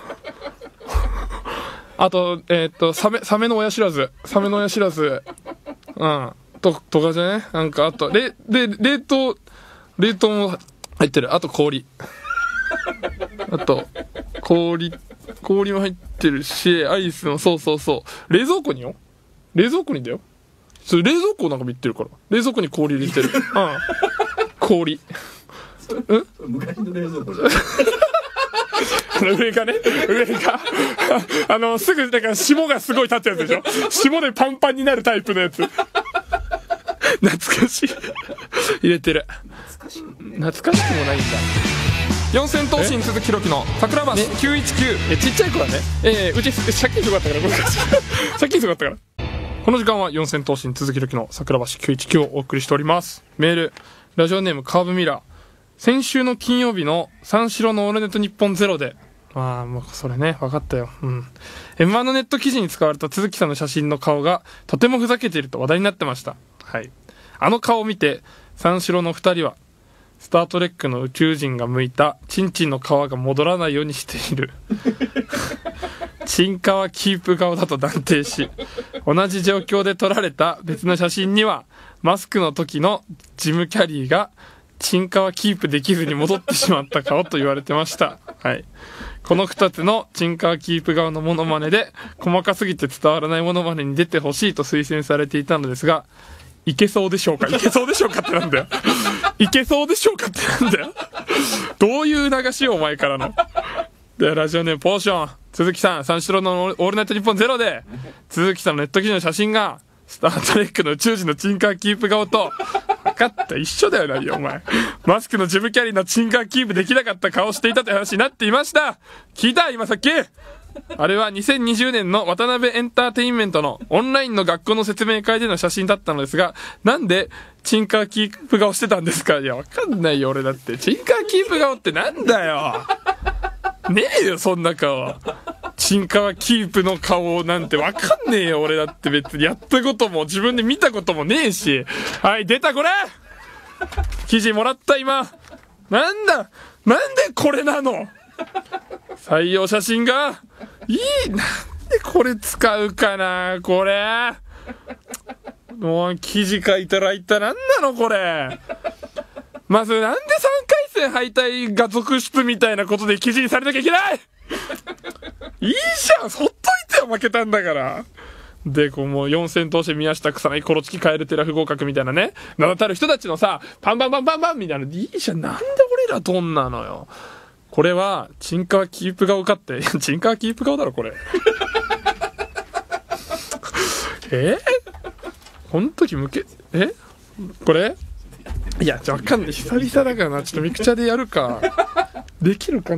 あと、えっと、サメ、サメの親知らず。サメの親知らず。うん。と、とかじゃねなんか、あと、れ、で、冷凍、冷凍も入ってる。あと氷。あと、氷、氷も入ってるし、アイスも、そうそうそう。冷蔵庫によ冷蔵庫にだよ。それ冷蔵庫なんか見ってるから冷蔵庫に氷入れてるうん氷うん昔の冷蔵庫じゃん上がね上があのすぐだから霜がすごい立つやつでしょ霜でパンパンになるタイプのやつ懐かしい入れてる懐かしくもないんだ四千頭身鈴木宏樹の桜橋きゅういちきゅうえちっちゃい子はねえー、うち借金すごかったから借金すごかったからこの時間は四千頭身鈴木宏樹の桜橋きゅういちきゅうをお送りしております。メールラジオネームカーブミラー先週の金曜日の三四郎のオールネット日本ゼロでああもうそれね分かったようん エムワン のネット記事に使われた鈴木さんの写真の顔がとてもふざけていると話題になってました。はいあの顔を見て三四郎の二人はスタートレックの宇宙人が剥いたチンチンの皮が戻らないようにしているチンカワキープ顔だと断定し同じ状況で撮られた別の写真にはマスクの時のジム・キャリーがチンカワキープできずに戻ってしまった顔と言われてました、はい、このふたつのチンカワキープ顔のモノマネで細かすぎて伝わらないモノマネに出てほしいと推薦されていたのですがいけそうでしょうかいけそうでしょうかってなんだよいけそうでしょうかってなんだよどういう流しよお前からのでラジオネームポーション鈴木さん三四郎のオールナイトニッポンゼロで鈴木さんのネット記事の写真がスタートレックの宇宙人のチンカーキープ顔と分かった一緒だよないよお前マスクのジムキャリーのチンカーキープできなかった顔をしていたという話になっていました聞いた今さっきあれはにせんにじゅうねんの渡辺エンターテインメントのオンラインの学校の説明会での写真だったのですがなんでチンカーキープ顔してたんですかいやわかんないよ俺だってチンカーキープ顔ってなんだよねえよそんな顔チンカワキープの顔なんてわかんねえよ俺だって別にやったことも自分で見たこともねえしはい出たこれ記事もらった今なんだなんでこれなの採用写真がいいなんでこれ使うかなこれもう記事書いたらいったなんなのこれまずなんでさんかい戦敗退が続出みたいなことで記事にされなきゃいけないいいじゃんほっといてよ負けたんだからでこうもう四千頭身宮下草薙コロチキカエルテラ不合格みたいなね名だたる人たちのさパンパンパンパンパンみたいなのいいじゃんなんで俺らどんなのよこれはチンカワキープ顔かってチンカワキープ顔だろこれえこの時向けえこれいやじゃあ分かんない久々だからなちょっとミクチャでやるかできるか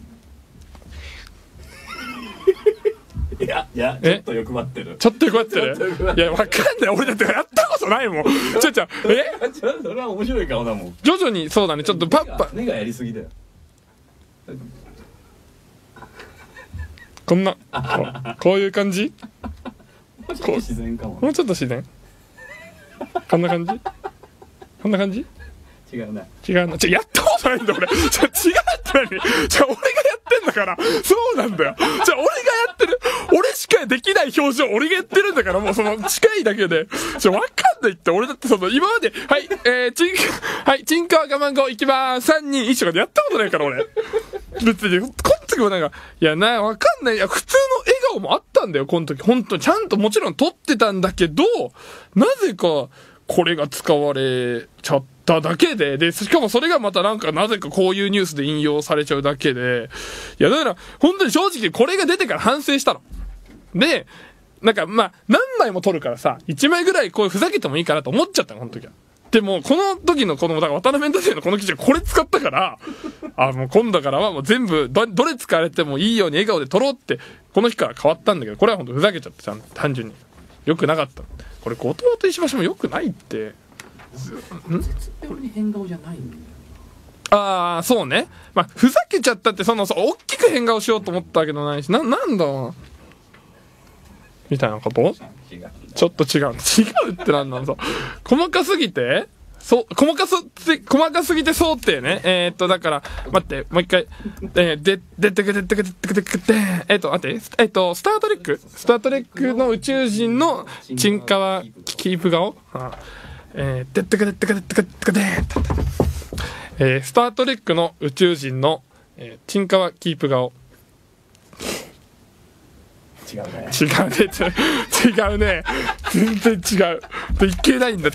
ないやいやちょっと欲張ってるちょっと欲張ってるいや分かんない俺だってやったことないもんちょちょえそれは面白い顔だもん徐々にそうだねちょっとパッパ目がやりすぎだよこんなこう、こういう感じもうちょっと自然かももうちょっと自然こんな感じこんな感じ違うな。 違うな。ちょ、やったことないんだ俺。ちょ、違うって何？ちょ、俺がやってんだから。そうなんだよ。ちょ、俺がやってる。俺しかできない表情、俺がやってるんだから、もうその、近いだけで。ちょ、わかんないって。俺だってその、今まで、はい、えー、チン、はい、チンカワ我慢後行きまーす。さんにんいちとかでやったことないから、俺。別に、この時もなんか、いやな、わかんない。いや、普通の笑顔もあったんだよ、この時。ほんと、ちゃんともちろん撮ってたんだけど、なぜか、これが使われちゃっただけで、で、しかもそれがまたなんかなぜかこういうニュースで引用されちゃうだけで、いやだから本当に正直これが出てから反省したの。で、なんかまあ何枚も撮るからさ、いちまいぐらいこうふざけてもいいかなと思っちゃったの、この時は。でもこの時のこの、だから渡辺エンターテインメントのこの記事はこれ使ったから、あ、もう今度からはもう全部ど、どれ使われてもいいように笑顔で撮ろうって、この日から変わったんだけど、これは本当ふざけちゃってちゃんと単純に。良くなかった。これ後藤と石橋も良くないって。ん？ 絶妙に変顔じゃないんだよ。 ああ、そうね。まあ、ふざけちゃったって、その、そう、大きく変顔しようと思ったわけどないし、な、なんだろうな。みたいなこと？ 違う。 ちょっと違う。違うってなんなんさ。細かすぎてそう、細かす、細かすぎて想定ね。えー、っと、だから、待って、もう一回。えー、で、でってけでってけでってけでってけで、えー、っと、待って、えー、っと、スタートレックスタートレックの宇宙人のチンカワキープ顔あえー、でってけでってけでってけでってけでえー、スタートレックの宇宙人の、えー、チンカワキープ顔。 違うね。 違うね。違うね。全然違う。いけないんだって。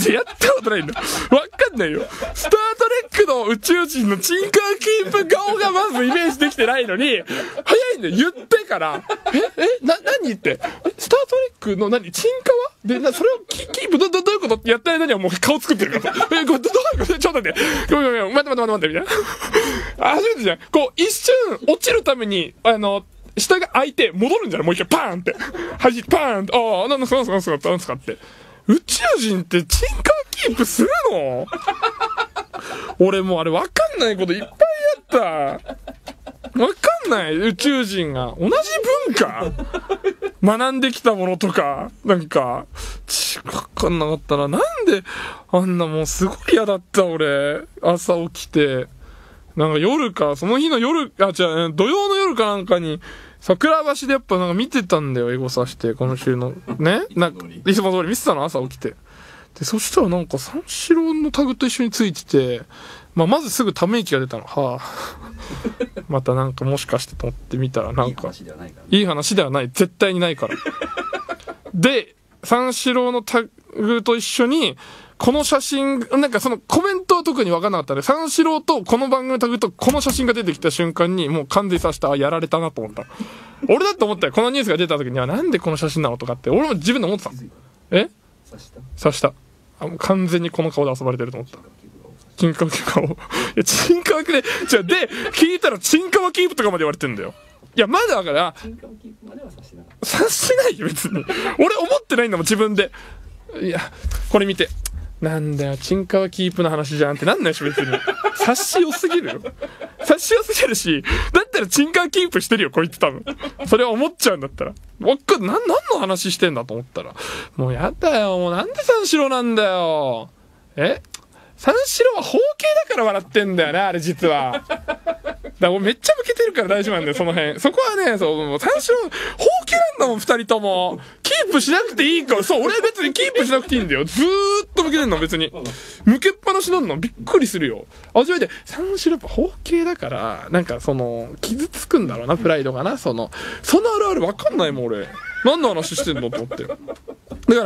やったことないんだ。わかんないよ。スタートレックの宇宙人のチンカワキープ顔がまずイメージできてないのに、早いんだよ。言ってから。ええな、何言って。スタートレックの何チンカワで、な、それをキキープど、ど、どういうことってやった間にはもう顔作ってるからさ。え、これど、どういうことちょっと待って。ごめんごめん。待って待って待って待って。みたいな。初めてじゃん。こう、一瞬落ちるために、あの、下が開いて戻るんじゃないもう一回パーンって。はじ、パーンって。ああ、なんですかなんですかなんですかって。宇宙人ってチンカワキープするの俺もうあれわかんないこといっぱいあった。わかんない宇宙人が。同じ文化学んできたものとか、なんか、ち、わかんなかったな。なんで、あんなもうすごい嫌だった俺。朝起きて。なんか夜か、その日の夜、あ、違う、土曜の夜かなんかに、桜橋でやっぱなんか見てたんだよ、エゴさして、今週の。ねなんか、いつも通り見てたの、朝起きて。で、そしたらなんか三四郎のタグと一緒についてて、まあ、まずすぐため息が出たの。はぁ。またなんかもしかしてと思ってみたら、なんか、いい話ではない。絶対にないから。で、三四郎のタグと一緒に、この写真、なんかそのコメントは特に分かんなかったね。三四郎とこの番組タグとこの写真が出てきた瞬間にもう完全にさせた、あ、やられたなと思った。俺だって思ったよ。このニュースが出た時にはなんでこの写真なのとかって、俺も自分で思ってた。え刺した刺した。あ、もう完全にこの顔で遊ばれてると思った。チンカワキープ顔。いや、チンカワキープで、じゃあで、聞いたらチンカワキープとかまで言われてんだよ。いや、まだだから、チンカワキープまでは刺してない。刺してないよ、別に。俺思ってないんだもん、自分で。いや、これ見て。なんだよ、チンカワキープの話じゃんってなんないし、別に。察し良すぎるよ。察し良すぎるし、だったらチンカワキープしてるよ、こいつ多分。それは思っちゃうんだったら。僕、な、何の話してんだと思ったら。もうやだよ、もうなんで三四郎なんだよ。え三四郎は包茎だから笑ってんだよね、あれ実は。だから俺めっちゃ向けてるから大丈夫なんだよ、その辺。そこはね、そう、もう三四郎、包茎なんだもん、二人とも。キープしなくていいから、そう、俺別にキープしなくていいんだよ。ずーっと向けてんの、別に。向けっぱなしなんのびっくりするよ。初めて、三四郎やっぱ包茎だから、なんかその、傷つくんだろうな、プライドがな、その、そのあるあるわかんないもん、俺。何の話してんのと思って。だから、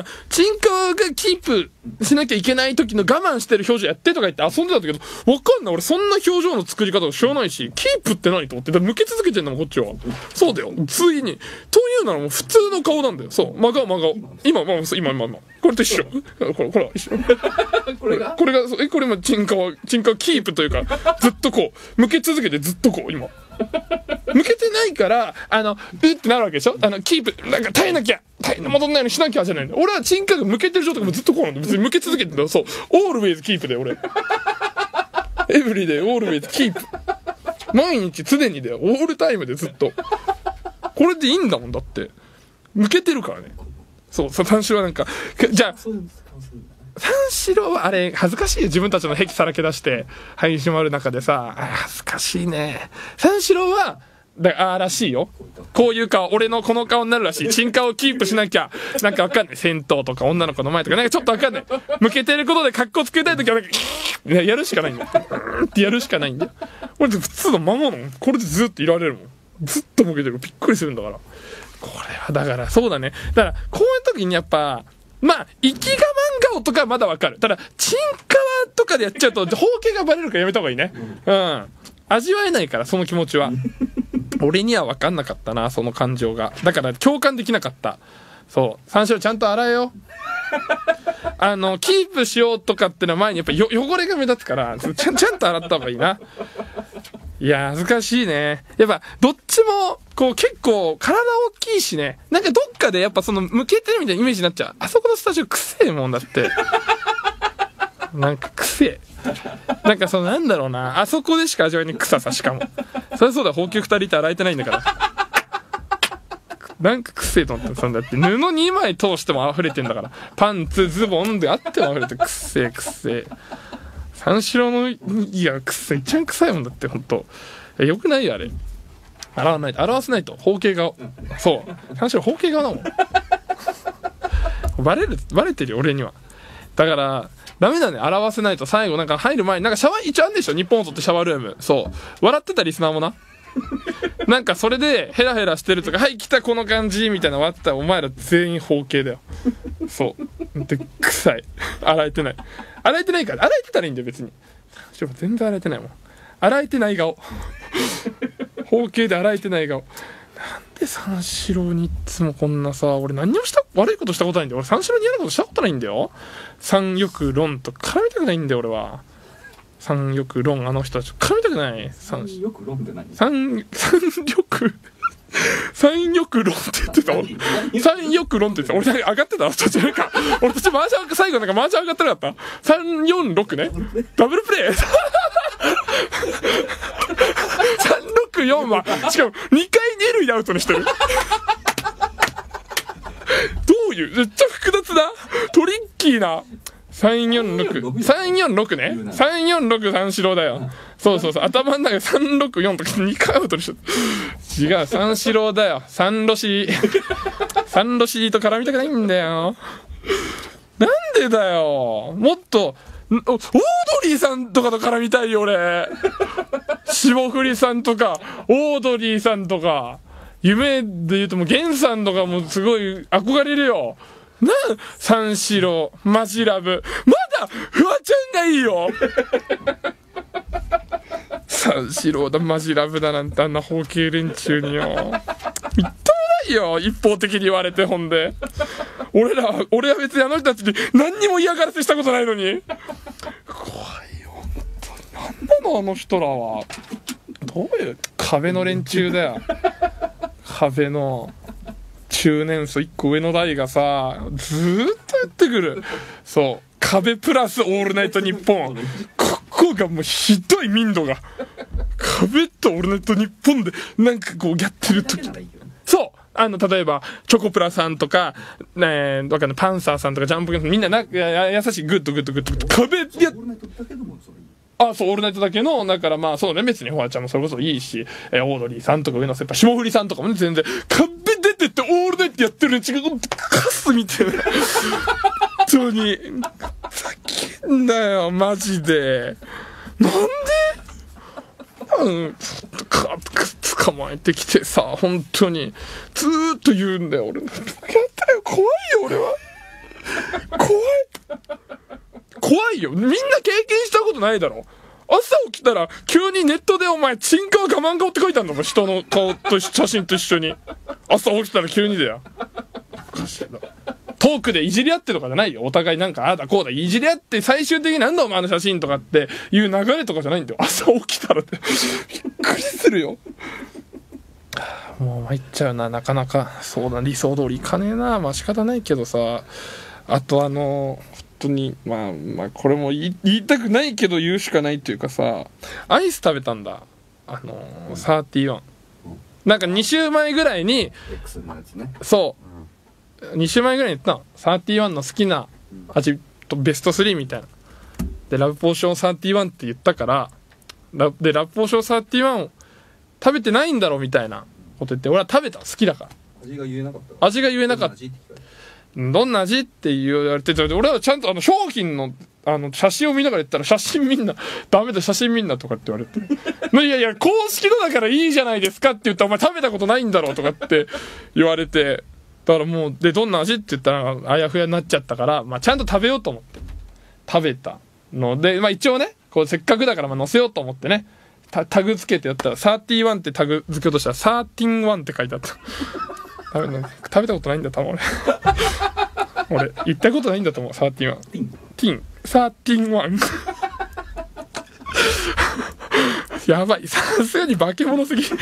チンカワがキープしなきゃいけない時の我慢してる表情やってとか言って遊んでたんだけど、わかんない。俺そんな表情の作り方を知らないし、キープって何と思って。だから向け続けてんだもん、こっちは。そうだよ。ついに。というならもう普通の顔なんだよ。そう。真顔真顔。今、まあ、今、今、今。これと一緒。これ、これ、一緒。これがこれが、え、これもチンカワ、チンカワキープというか、ずっとこう、向け続けてずっとこう、今。向けてないから、あの、うってなるわけでしょあの、キープ、なんか耐えなきゃ、耐え、戻んないようにしなきゃじゃないの。俺はチンカワが向けてる状態もずっとこうなんだよ。別に向け続けてんだよ。そう。オールウェイズキープだよ、俺。エブリデイ、オールウェイズキープ。毎日常にだよ。オールタイムでずっと。これでいいんだもん、だって。向けてるからね。そう、三四郎はなんか、じゃあ、 三四郎はあれ恥ずかしいよ、自分たちの癖さらけ出して配信もある中でさ、あ恥ずかしいね。三四郎はだあーらしいよ、こういう顔、俺のこの顔になるらしい。チンカをキープしなきゃなんかわかんない、銭湯とか女の子の前とかなんかちょっとわかんない、向けてることで格好つけたい時はなんかやるしかないんだよ、うんってやるしかないんだよ。俺普通のままのこれでずっといられるもん、ずっと向けてる、びっくりするんだから。これはだからそうだね、だからこういう時にやっぱまあ生き我慢顔とかまだわかる。ただチンカワとかでやっちゃうと包茎がバレるからやめた方がいいね。うん、味わえないからその気持ちは俺には分かんなかったな、その感情が。だから共感できなかった。そう三四郎ちゃんと洗えよあのキープしようとかってのは前にやっぱよ汚れが目立つからちゃんちゃんと洗った方がいいな。いや恥ずかしいね。やっぱどっちもこう結構体大きいしね、なんかどっかでやっぱその向けてるみたいなイメージになっちゃう。あそこのスタジオくせえもんだってなんかくせえ、なんかそのなんだろうな、あそこでしか味わえない臭さ。しかもそりゃそうだ、ほうきゅうふたりって洗えてないんだからなんかくせえと思って、そんだって布にまい通しても溢れてんだから、パンツズボンであっても溢れてくっせえくっせえ。三四郎のいやくっせえ、一番臭いもんだって。ほんとよくないよあれ、洗わないと、洗わせないと包茎顔。そう三四郎包茎顔だもんバレるバレてるよ俺には。だからダメだね、洗わせないと。最後なんか入る前になんかシャワー一応あんでしょ、日本をとってシャワールーム。そう笑ってたリスナーもななんかそれでヘラヘラしてるとか、はい来たこの感じみたいなの終わったらお前ら全員包茎だよ。そうで臭い、洗えてない、洗えてないから、洗えてたらいいんだよ別に。全然洗えてないもん、洗えてない顔包茎で洗えてない顔。なんで三四郎にいつもこんなさ、俺何にもした悪いことしたことないんだよ。俺三四郎に嫌なことしたことないんだよ。三翼論と絡みたくないんだよ俺は。三翼論あの人たち絡みたくない。 三翼論って何？ 三三翼三翼論って言ってた。三翼論って言ってた。俺なんか上がってた。途中なんか俺途中マージャン最後なんかマージャン上がってなかった。三四六ね。ダブルプレイ。三六四はしかも二回二塁でアウトにしてる。どういうめっちゃ複雑なトリッキーな。さんよんろく さんよんろくね、さんよんろく三四郎だよ。そうそうそう、頭の中でさんろくよんとかにかいアウトにしちゃった。違う、三四郎だよ。三ロシ三ロシと絡みたくないんだよ。なんでだよ、もっとオードリーさんとかと絡みたいよ俺。霜降りさんとかオードリーさんとか、夢で言うともう源さんとかもすごい憧れるよ。なあ三四郎マジラブ、まだフワちゃんがいいよ。三四郎だマジラブだなんてあんな包茎連中によみっともないよ、一方的に言われて。ほんで俺ら俺は別にあの人たちに何にも嫌がらせしたことないのに怖いよ本当に。なんなのあの人らは。どういう壁の連中だよ。壁の中年層いっこ上の代がさずーっとやってくる。そう壁プラスオールナイトニッポン、ここがもうひどい民度が。壁とオールナイトニッポンでなんかこうやってる時、そうあの例えばチョコプラさんとか、ね、わかんないパンサーさんとかジャンプみんなな優しいグッドグッドグッドグッド壁でやっあ、そう、オールナイトだけの、だからまあそうね、別にフワちゃんもそれこそいいし、えー、オードリーさんとか上野先輩、霜降りさんとかもね、全然、壁出てってオールナイトやってるに違う、カスみたいな。本当に。ふざけんなよ、マジで。なんでうん、ちょっとカーッと捕まえてきてさ、本当に、ずーっと言うんだよ、俺。やったよ、怖いよ、俺は。怖い。怖いよ。みんな経験したことないだろ。朝起きたら急にネットでお前チンカワ我慢顔って書いたんだもん、人の顔と写真と一緒に。朝起きたら急にだよ。おかしいな。トークでいじり合ってとかじゃないよ。お互いなんかああだこうだいじり合って最終的になんだお前の写真とかっていう流れとかじゃないんだよ。朝起きたらってびっくりするよ。もう参っちゃうな、なかなか。そうだ、理想通りいかねえな。まあ仕方ないけどさ。あとあの本当にまあまあこれも言い、言いたくないけど言うしかないというかさ、アイス食べたんだ、あのー、サーティワン、なんかに週前ぐらいに X のやつね、 そう、うん、に週前ぐらいに言ったの、サーティワンの好きな味とベストスリーみたいな。で、ラブポーションサーティワンって言ったから、ラで、ラブポーションサーティワンを食べてないんだろみたいなこと言って、俺は食べた好きだから。 味が言えなかった味が言えなかった。どんな味って言われてて、俺はちゃんとあの商品のあの写真を見ながら言ったら、写真みんなダメだ写真みんなとかって言われていやいや公式のだからいいじゃないですかって言ったら、お前食べたことないんだろうとかって言われて、だからもうでどんな味って言ったらあやふやになっちゃったから、まあ、ちゃんと食べようと思って食べたので、まあ、一応ねこうせっかくだからまあ載せようと思ってね、タ, タグつけてやったらサーティワンってタグ付けようとしたらサーティンワンって書いてあった食べ, 食べたことないんだ多分俺俺行ったことないんだと思う。サーティワンティンティンサーティンワンやばい、さすがに化け物すぎそれ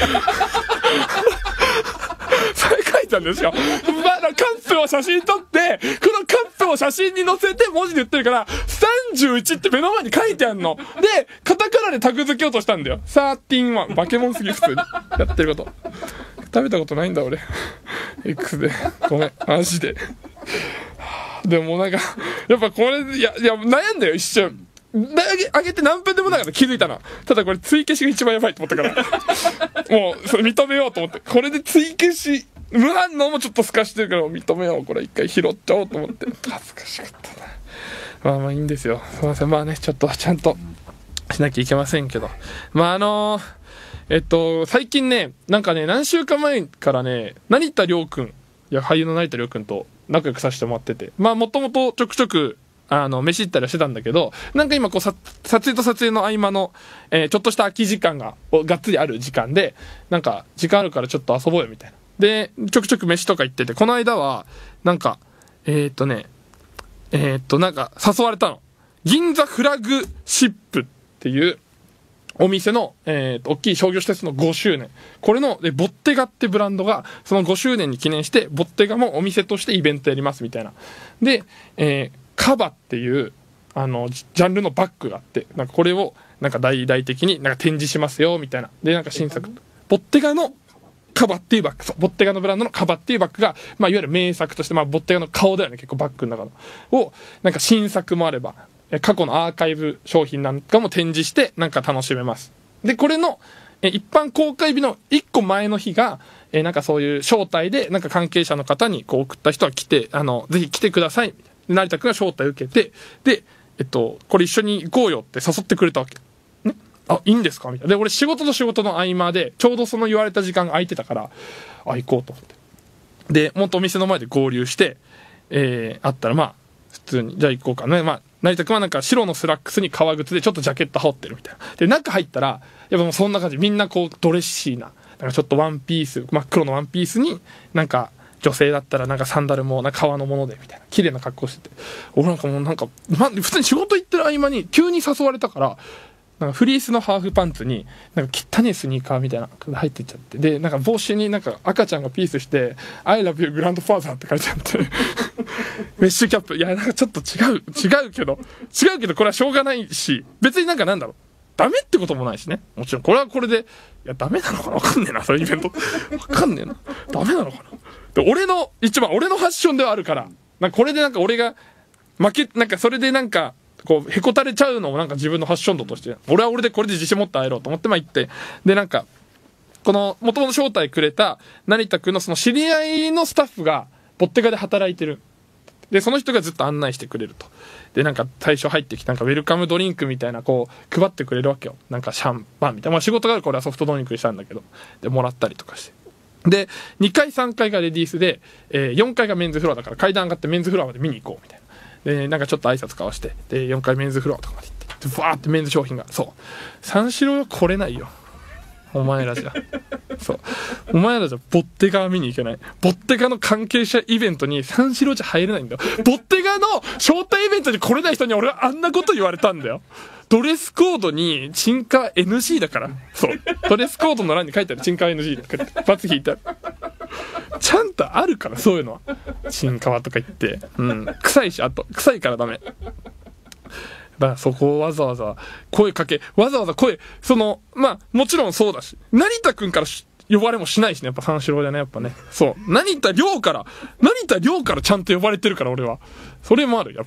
書いたんですよ。まだカップを写真撮って、このカップを写真に載せて文字で言ってるから、さんじゅういちって目の前に書いてあんの。で、カタカナでタグ付けようとしたんだよ。サーティンワン。化け物すぎ、普通に。やってること。食べたことないんだ、俺。X で。ごめん、マジで。でもなんか、やっぱこれ、いや、いや、悩んだよ、一瞬。あげ、あげて何分でもなかった気づいたな。ただこれ追消しが一番やばいと思ったからもうそれ認めようと思って、これで追消し無反応もちょっと透かしてるから認めよう、これ一回拾っちゃおうと思って。恥ずかしかったな。まあまあいいんですよ、すいません。まあね、ちょっとちゃんとしなきゃいけませんけど、まああのー、えっと最近ね、なんかね何週間前からね、成田凌くん、いや俳優の成田凌くんと仲良くさせてもらってて、まあもともとちょくちょくあの飯行ったりはしてたんだけど、なんか今こうさ撮影と撮影の合間の、えー、ちょっとした空き時間ががっつりある時間で、なんか時間あるからちょっと遊ぼうよみたいな。でちょくちょく飯とか行ってて、この間はなんかえー、っとねえー、っとなんか誘われたの。銀座フラグシップっていうお店の、えー、っと大きい商業施設のごしゅうねん、これのでボッテガってブランドがそのごしゅうねんに記念してボッテガもお店としてイベントやりますみたいな。で、えーカバっていうあのジャンルのバッグがあって、なんかこれをなんか大々的になんか展示しますよみたいな。でなんか新作ボッテガのカバっていうバッグ、そうボッテガのブランドのカバっていうバッグが、まあ、いわゆる名作として、まあ、ボッテガの顔だよね、結構バッグの中のをなんか新作もあれば過去のアーカイブ商品なんかも展示してなんか楽しめます。でこれのえ一般公開日のいっこまえの日がえなんかそういう招待でなんか関係者の方にこう送った人は来て、あのぜひ来てくださいみたいな。成田くんが招待を受けて、で、えっと、これ一緒に行こうよって誘ってくれたわけ。ね。あ、いいんですかみたいな。で、俺仕事と仕事の合間で、ちょうどその言われた時間が空いてたから、あ、行こうと思って。で、もっとお店の前で合流して、えー、あったらまあ、普通に、じゃあ行こうかね。まあ、成田くんはなんか白のスラックスに革靴でちょっとジャケット羽織ってるみたいな。で、中入ったら、やっぱもうそんな感じ。みんなこう、ドレッシーな、なんかちょっとワンピース、真っ黒のワンピースに、なんか、女性だったらなんかサンダルもなんか革のものでみたいな綺麗な格好してて、俺なんかもうなんか、ま、普通に仕事行ってる合間に急に誘われたから、なんかフリースのハーフパンツになんか汚いスニーカーみたいなのが入ってっちゃって、でなんか帽子になんか赤ちゃんがピースして「I love you グランドファーザー」って書いてあってメッシュキャップ、いやなんかちょっと違う違うけど違うけどこれはしょうがないし、別になんかなんだろう、ダメってこともないしね。もちろんこれはこれで、いやダメなのかな、わかんねえな、それイベントわかんねえな、ダメなのかな。で俺の一番俺のファッションではあるから、なんかこれでなんか俺が負け、なんかそれでなんかこうへこたれちゃうのもなんか自分のファッション度として、俺は俺でこれで自信持って会えろうと思ってまあ行って、でなんかこのもともと招待くれた成田くんのその知り合いのスタッフがボッテガで働いてる。でその人がずっと案内してくれると。でなんか最初入ってきてなんかウェルカムドリンクみたいなこう配ってくれるわけよ。なんかシャンパンみたいな、まあ仕事があるから俺はソフトドリンクにしたんだけど、でもらったりとかして、でにかいさんかいがレディースで、えー、よんかいがメンズフロアだから階段上がってメンズフロアまで見に行こうみたいな。でなんかちょっと挨拶交わして、でよんかいメンズフロアとかまで行って、でバーってメンズ商品が、そう三四郎は来れないよお前らじゃそうお前らじゃボッテガ見に行けない。ボッテガの関係者イベントに三四郎じゃ入れないんだよ。ボッテガの招待イベントに来れない人に俺はあんなこと言われたんだよ。ドレスコードにチンカ エヌジー だから。そうドレスコードの欄に書いてあるチンカ エヌジー とかバツ引いてある。ちゃんとあるから、そういうのは。チンカワとか言って、うん臭いし、あと臭いからダメ。だからそこをわざわざ声かけ、わざわざ声、そのまあもちろんそうだし、成田くんから呼ばれもしないしね、やっぱ三四郎だね、やっぱね。そう成田凌から成田凌からちゃんと呼ばれてるから俺は。それもある、やっぱり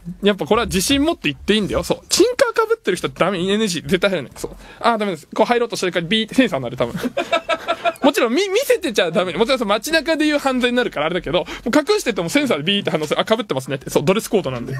やっぱこれは自信持って言っていいんだよ。そう。チンカー被ってる人はダメ、エヌジー 絶対入らない。そう。ああ、ダメです。こう入ろうとしてるからビーってセンサーになる、多分。もちろん見、見せてちゃダメ。もちろんその街中で言う犯罪になるからあれだけど、もう隠しててもセンサーでビーって反応する。あ、被ってますねって。そう、ドレスコードなんで。はい。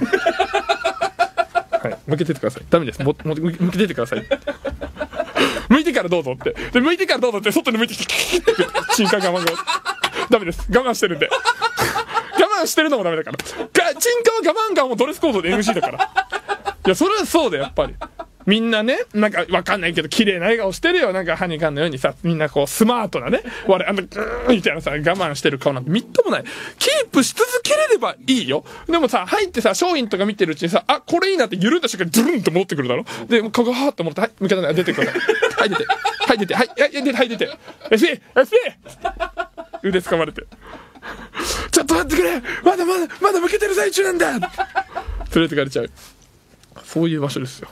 向けててください。ダメです。も、も、向けててください。向いてからどうぞって。で、向いてからどうぞって、外に向いてきて、キーって、チンカー我慢が。ダメです。我慢してるんで。我慢してるのもダメだから。が、チンカは我慢がもうドレスコードで エヌジー だから。いや、それはそうだよ、やっぱり。みんなね、なんかわかんないけど、綺麗な笑顔してるよ。なんかハニカンのようにさ、みんなこう、スマートなね、我々、あの、グーンみたいなさ、我慢してる顔なんてみっともない。キープし続けれればいいよ。でもさ、入ってさ、商品とか見てるうちにさ、あ、これいいなって緩んだ瞬間にズルンと戻ってくるだろ。で、ここはーって思って、はい、向けたら出てくる。はい、出て。はい、出て。はい、はい、出て、はい、出て。エスピー! エスピー! 腕掴まれて。ちょっと待ってくれまだまだ、まだ向けてる最中なんだ連れてかれちゃう。そういう場所ですよ。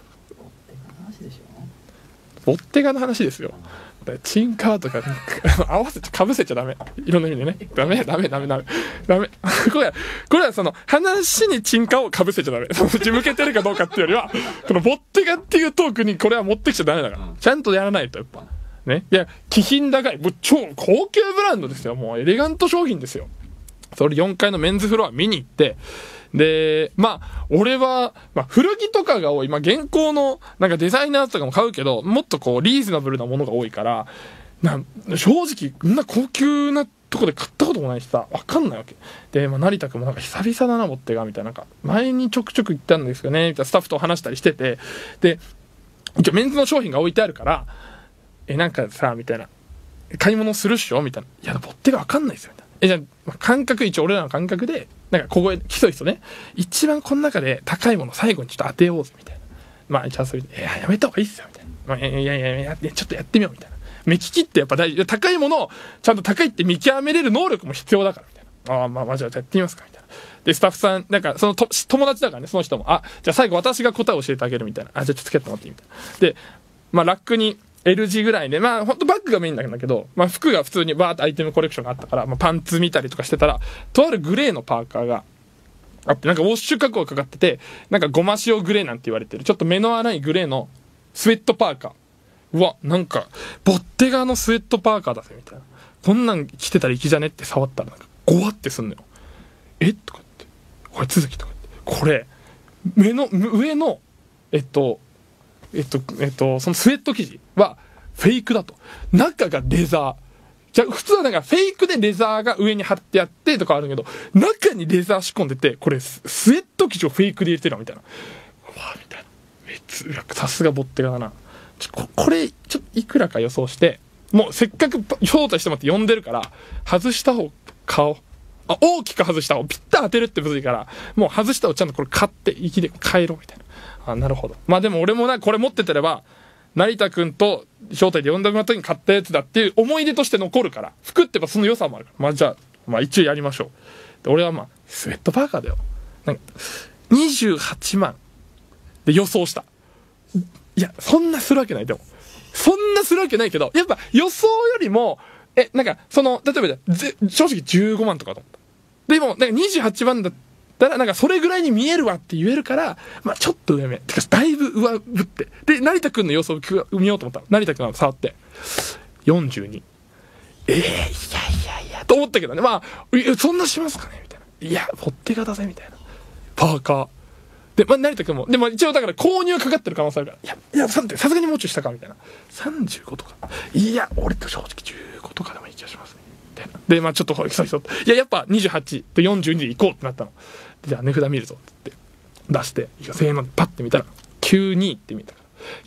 ボッテガの話ですよ。チンカーとか合わせてかぶせちゃダメ。いろんな意味でね。ダメダメダメダメダメ。これはこれはその話にチンカーをかぶせちゃダメ。そのうち向けてるかどうかっていうよりは、このボッテガっていうトークにこれは持ってきちゃダメだから。ちゃんとやらないとやっぱね。いや気品高い、もう超高級ブランドですよ。もうエレガント商品ですよ。それよんかいのメンズフロア見に行って。で、まあ、俺は、まあ、古着とかが多い。まあ、現行の、なんかデザイナーとかも買うけど、もっとこう、リーズナブルなものが多いから、な、正直、こんな高級なとこで買ったこともないしさ、わかんないわけ。で、まあ、成田くんもなんか久々だな、ボッテガみたいな、なんか、前にちょくちょく行ったんですよね、みたいなスタッフと話したりしてて、で、一応メンズの商品が置いてあるから、え、なんかさ、みたいな、買い物するっしょみたいな。いや、ボッテガわかんないですよ、みたいな。え、じゃあ、感覚、一応俺らの感覚で、なんか小声、ひそひそね、一番この中で高いもの最後にちょっと当てようぜ、みたいな。まあ、じゃあそれで、いや、やめた方がいいっすよ、みたいな。まあ、いやいやいやいや、ちょっとやってみよう、みたいな。目利きってやっぱ大事。高いものを、ちゃんと高いって見極めれる能力も必要だから、みたいな。ああ、まあまあ、じゃあやってみますか、みたいな。で、スタッフさん、なんか、そのと友達だからね、その人も、あ、じゃあ最後私が答えを教えてあげる、みたいな。あ、じゃあちょっとつけてもらっていいみたいな。で、まあ、ラックに、L 字ぐらいで、まあ、ほんとバッグがメインなんだけど、まあ、服が普通にバーッとアイテムコレクションがあったから、まあ、パンツ見たりとかしてたら、とあるグレーのパーカーがあって、なんかウォッシュ加工がかかってて、なんかゴマ塩グレーなんて言われてる、ちょっと目の粗いグレーのスウェットパーカー。うわ、なんか、ボッテガのスウェットパーカーだぜ、みたいな。こんなん着てたら粋じゃねって触ったら、なんか、ゴワってすんのよ。えとかって。これ続きとかって。これ、目の、上の、えっと、えっと、えっと、そのスウェット生地はフェイクだと。中がレザー。じゃ普通はなんかフェイクでレザーが上に貼ってあってとかあるけど、中にレザー仕込んでて、これスウェット生地をフェイクで入れてるわ、みたいな。うわみたいな。めっちゃ、さすがボッテガだな。ちょ、これ、ちょっといくらか予想して、もうせっかく招待してもらって呼んでるから、外した方買おう。あ、大きく外した方、ピッタ当てるってむずいから、もう外した方ちゃんとこれ買って、息で帰ろう、みたいな。あ、なるほど。まあでも俺もな、これ持っててれば、成田くんと招待で呼んでもらった時に買ったやつだっていう思い出として残るから、服ってばその良さもあるから。まあじゃあ、まあ一応やりましょう。で俺はまあ、スウェットパーカーだよ。なんか、にじゅうはちまんで予想した。いや、そんなするわけない。でも、そんなするわけないけど、やっぱ予想よりも、え、なんか、その、例えばぜ、正直じゅうごまんとかと思った。でも、なんかにじゅうはちまんだったら、なんかそれぐらいに見えるわって言えるから、まあちょっと上目。てか、だいぶ上ぶって。で、成田くんの予想を見ようと思ったの。成田くんは触って。よんじゅうに。ええー、いやいやいや、と思ったけどね。まあ、そんなしますかねみたいな。いや、ポッテガだぜ、みたいな。パーカー。で、まあ、成田くんも、でも一応だから購入かかってる可能性あるから。いや、いや、さすがにもうちょいしたかみたいな。さんじゅうごとか。いや、俺と正直じゅうごとかでもいい気がしますね。みたいな。で、まあちょっと、ひそひそ。いや、やっぱにじゅうはちとよんじゅうにで行こうってなったの。じゃあ値札見るぞって出して、せんえんまでパッて見たら、きゅうじゅうにって見たから。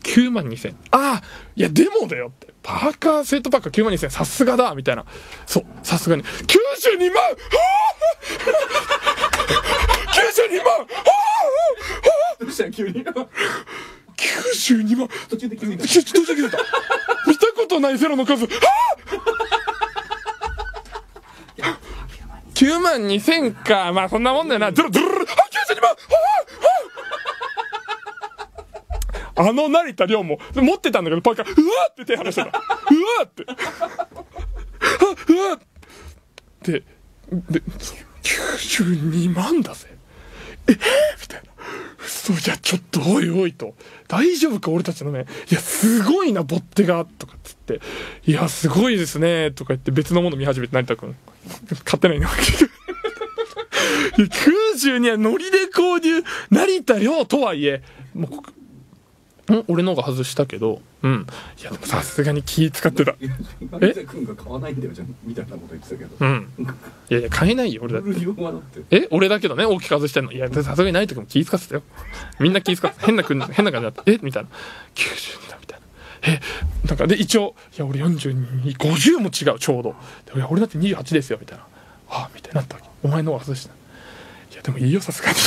きゅうまんにせん。ああいや、でもだよって。パーカー、セットパーカーきゅうまんにせん。さすがだみたいな。そう、さすがに。きゅうじゅうにまんはぁきゅうじゅうにまんはぁどうした急にきゅうじゅうにまん途中で気づいた途中で気づいた見たことないゼロの数はぁきゅうまんにせんか。まあそんなもんだよな。ゼロゼロゼロあきゅうじゅうにまんはぁはぁあの成田凌も持ってたんだけどパーカーうわーって手離してたうわーってうわーってできゅうじゅうにまんだぜえー、みたいなそういやちょっとおいおいと大丈夫か俺たちの目いやすごいなボッテがとかっつっていやすごいですねとか言って別のもの見始めて成田君買ってないねきゅうじゅうにはノリで購入成田凌とはいえもうん俺のが外したけどうんいやでもさすがに気使ってたえ成田君が買わないんだよじゃんみたいなこと言ってたけどうんいやいや買えないよ俺だって理由はだってえ俺だけどね大きく外してんのいやさすがに成田君も気使ってたよみんな気使って変なくん変な感じだったえみたいなきゅうじゅうだみたいなえなんかで一応いや俺よんじゅうにごじゅうも違うちょうどでいや俺だってにじゅうはちですよみたいなあみたいになったわけお前のは外したいやでもいいよさすがに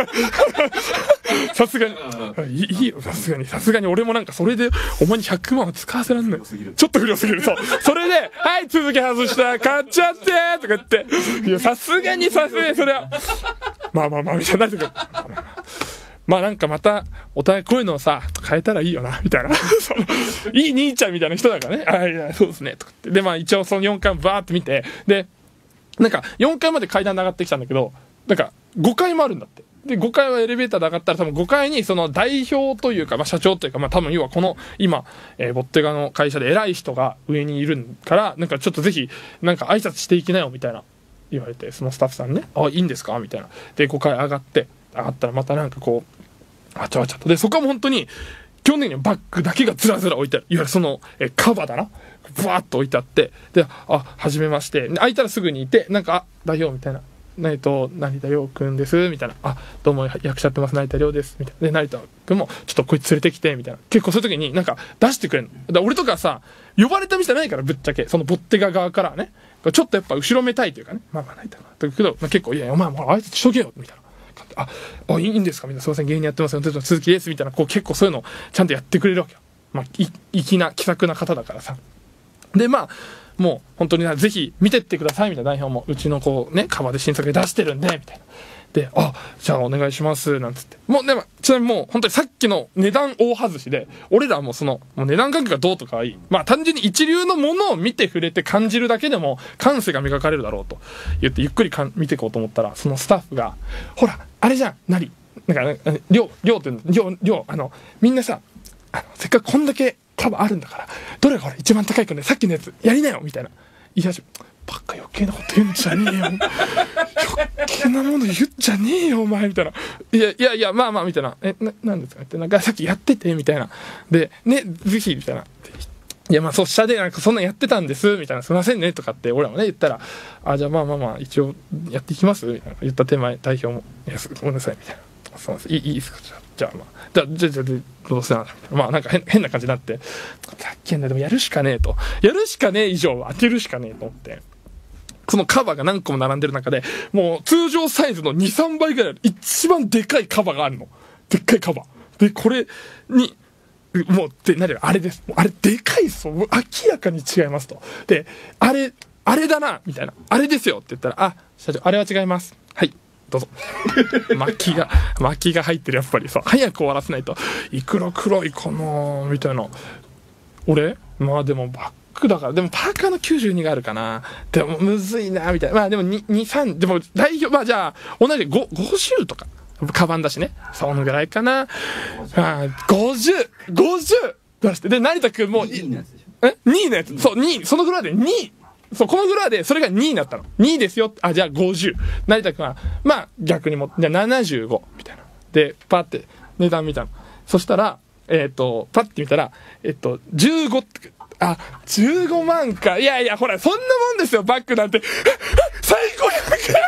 さすがにいいいよさすがにさすがに俺もなんかそれでお前にひゃくまんは使わせらんないちょっと不良すぎるそうそれではい続き外した買っちゃってとか言っていやさすがにさすがにそれはまあまあまあみたいななまあなんかまたお互いこういうのをさ変えたらいいよなみたいなそのいい兄ちゃんみたいな人だからねあいやそうですねとかってでまあ一応そのよんかいバーって見てでなんかよんかいまで階段で上がってきたんだけどなんかごかいもあるんだってでごかいはエレベーターで上がったら多分ごかいにその代表というか、まあ、社長というか、まあ、多分要はこの今、えー、ボッテガの会社で偉い人が上にいるからなんかちょっとぜひなんか挨拶していきなよみたいな言われてそのスタッフさんねあいいんですかみたいなでごかい上がって上がったらまたなんかこうあちゃあちゃとでそこはもう本当に基本的にはバッグだけがずらずら置いてあるいわゆるその、えー、カバーだなブワーッと置いてあってであはじめまして開いたらすぐにいてなんかあ代表みたいな成田成田凌くんですみたいなあどうも役者やってます成田凌ですみたいなで成田くんもちょっとこいつ連れてきてみたいな結構そういう時になんか出してくれるのだ俺とかさ呼ばれたみたいないからぶっちゃけそのボッテガ側からはねちょっとやっぱ後ろめたいというかねまあまあ成田かだけど、まあ、結構いやお前もうあいつしとけよみたいなああいいんですかみたいなすいません芸人やってますよ鈴木ですみたいなこう結構そういうのをちゃんとやってくれるわけよまあい粋な気さくな方だからさでまあもう本当にぜひ見てってくださいみたいな代表もうちのこうねカバーで新作で出してるんでみたいなであじゃあお願いしますなんつってもうでもちなみにもう本当にさっきの値段大外しで俺らはもうそのもう値段感覚がどうとかはいいまあ単純に一流のものを見て触れて感じるだけでも感性が磨かれるだろうと言ってゆっくりかん見ていこうと思ったらそのスタッフがほらあれじゃんなりなんかりょうりょうってりょうりょうあのみんなさあのせっかくこんだけカバーあるんだからどれがほら一番高いかねさっきのやつやりなよみたいな言い始めバカ余計なこと言うんじゃねえよ余計なもの言うんじゃねえよお前みたいないやいやいやまあまあみたいなえななんですかってなんかさっきやっててみたいなでねぜひみたいないやまあそう下でなんかそんなんやってたんですみたいなすいませんねとかって俺らもね言ったらあじゃあまあまあまあ一応やっていきますみたいな言った手前代表もいやごめんなさいみたいなそうですいいいいですかじゃあじゃあまあじゃあじゃあじゃあどうせならまあなんか変変な感じになってさっきんだでもやるしかねえとやるしかねえ以上は当てるしかねえと思ってそのカバーが何個も並んでる中でもう通常サイズのにさんばいぐらいある一番でかいカバーがあるのでっかいカバーでこれにもうで何あれですもうあれでかいっすもう明らかに違いますとであれあれだなみたいなあれですよって言ったらあ社長あれは違いますはいどうぞ巻きが巻きが入ってるやっぱりさ早く終わらせないといくらくらいかなみたいな俺まあでもバックだからでもパーカーのきゅうじゅうにがあるかなでもむずいなみたいなまあでもにさんでも代表まあじゃあ同じごじゅうとかカバンだしねそのぐらいかなあごじゅうごじゅう出してで成田君もにいのやつでしょえにいのやつそうにいそのぐらいでにいそうこのぐらいでそれがにいになったのにいですよあじゃあごじゅう成田君はまあ逆にもじゃあななじゅうごみたいなでパッて値段見たのそしたらえっ、ー、とパッて見たらえっ、ー、とじゅうごってあじゅうごまんかいやいやほらそんなもんですよバッグなんてせんごひゃくせんごひゃ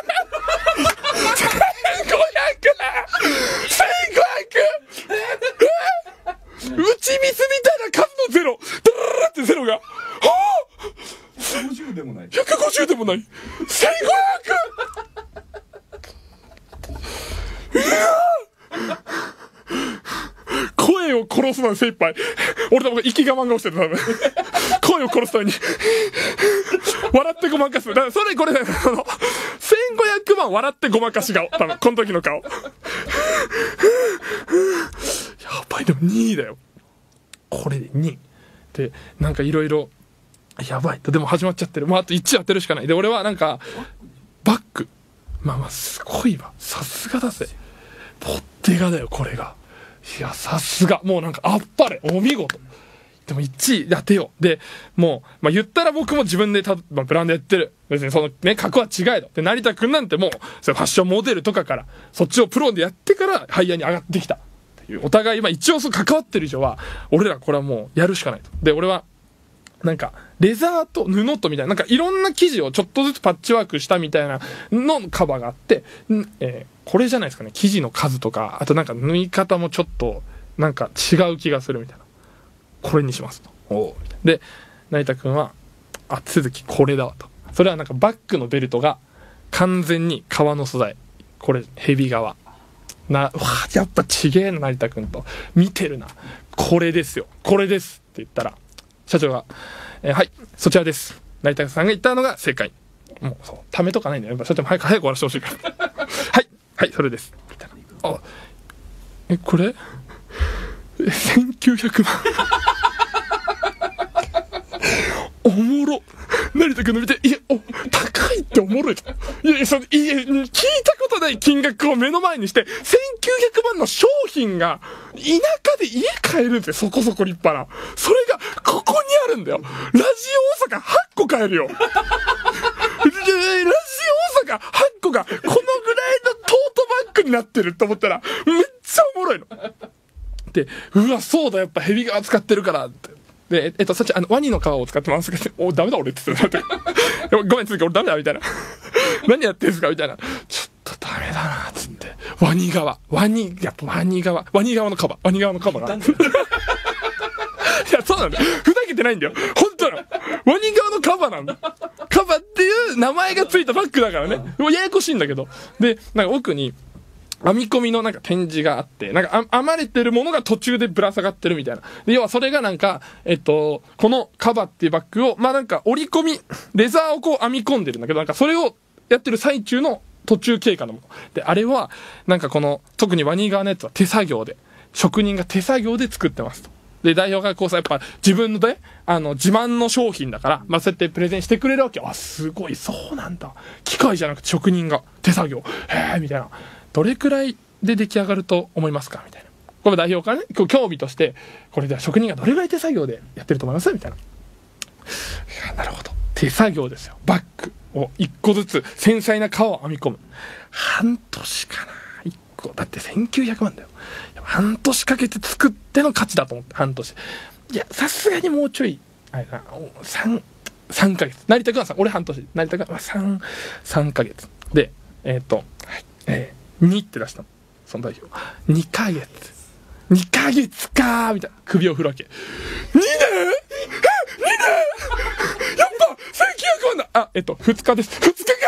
くせんごひゃく打ちミスみたいな数のゼロドラララってゼロがはひゃくごじゅうでもないひゃくごじゅうでもないせんごひゃく声を殺すのに精一杯俺多分生き我慢顔してた多分声を殺すために笑ってごまかすだからそれこれそのせんごひゃくまん笑ってごまかし顔多分この時の顔やばいでもにいだよこれでにいでなんかいろいろやばいでも始まっちゃってるもうあといち当てるしかないで俺はなんかバッグまあまあすごいわさすがだぜポッテガだよこれが。いやさすがもうなんかあっぱれお見事。でもいちい当てよう。でもう、まあ、言ったら僕も自分でた、まあ、ブランドやってる。別にそのね格は違えど。で成田くんなんてもうそれファッションモデルとかからそっちをプロでやってからハイヤーに上がってきたっていう、お互いまあ一応そう関わってる以上は俺らこれはもうやるしかないと。で俺はなんかレザーと布とみたいななんかいろんな生地をちょっとずつパッチワークしたみたいなのカバーがあって、ん、えー、これじゃないですかね。生地の数とかあとなんか縫い方もちょっとなんか違う気がするみたいな。これにしますと。おで成田くんはあ続きこれだわと。それはなんかバッグのベルトが完全に革の素材、これヘビ革な。うわやっぱちげえな成田くんと見てるな。これですよこれですって言ったら社長が、えー、はいそちらです。成田さんが言ったのが正解。もうそうためとかないんだよ。やっぱ社長も早く早く終わらせてほしいからはいはいそれですみたいな。あえこれせんきゅうひゃくまんおもろ。成田君の見ていやお高いっておもろい。いやいやそのいや聞いたことない金額を目の前にしてせんきゅうひゃくまんの商品が田舎で家買えるんですよ。そこそこ立派なそれがここにあるんだよ。ラジオ大阪はっこ買えるよラジオ大阪はっこがこのぐらいのトートバッグになってると思ったらめっちゃおもろいので、うわそうだやっぱヘビ革使ってるからってで、えっと、そっち、あの、ワニの皮を使ってますけど、お、ダメだ俺って言ってた。ごめん、続き俺ダメだみたいな。何やってんすかみたいな。ちょっとダメだな、つって。ワニ革。ワニ、やっぱワニ革。ワニ革の皮。ワニ革の皮が。いや、そうなんだよ。ふざけてないんだよ。本当なの。ワニ革のカバなんだ。カバっていう名前がついたバッグだからね。もうややこしいんだけど。で、なんか奥に、編み込みのなんか展示があって、なんか編まれてるものが途中でぶら下がってるみたいな。で、要はそれがなんか、えっと、このカバっていうバッグを、まあなんか折り込み、レザーをこう編み込んでるんだけど、なんかそれをやってる最中の途中経過のもの。で、あれは、なんかこの、特にワニ革のやつは手作業で、職人が手作業で作ってますと。で、代表がこうさ、やっぱ自分のね、あの、自慢の商品だから、まあそうやってプレゼンしてくれるわけ。あ、すごい、そうなんだ。機械じゃなくて職人が手作業。へーみたいな。どれくらいで出来上がると思いますかみたいな。これ代表からね、今日興味として、これでは職人がどれくらい手作業でやってると思いますみたいな。いや、なるほど。手作業ですよ。バッグを一個ずつ繊細な皮を編み込む。半年かな。一個。だってせんきゅうひゃくまんだよ。半年かけて作っての価値だと思って、半年。いや、さすがにもうちょい、あれな、三、三ヶ月。成田くんはさ、俺半年。成田くんは三、三ヶ月。で、えっと、はい、えー、にって出したの。その代表。にかげつ。にかげつかーみたいな。首を振るわけ。にねんえ ?に 年やっぱせんきゅうひゃくまんだ。あ、えっと、ふつかです。ふつかか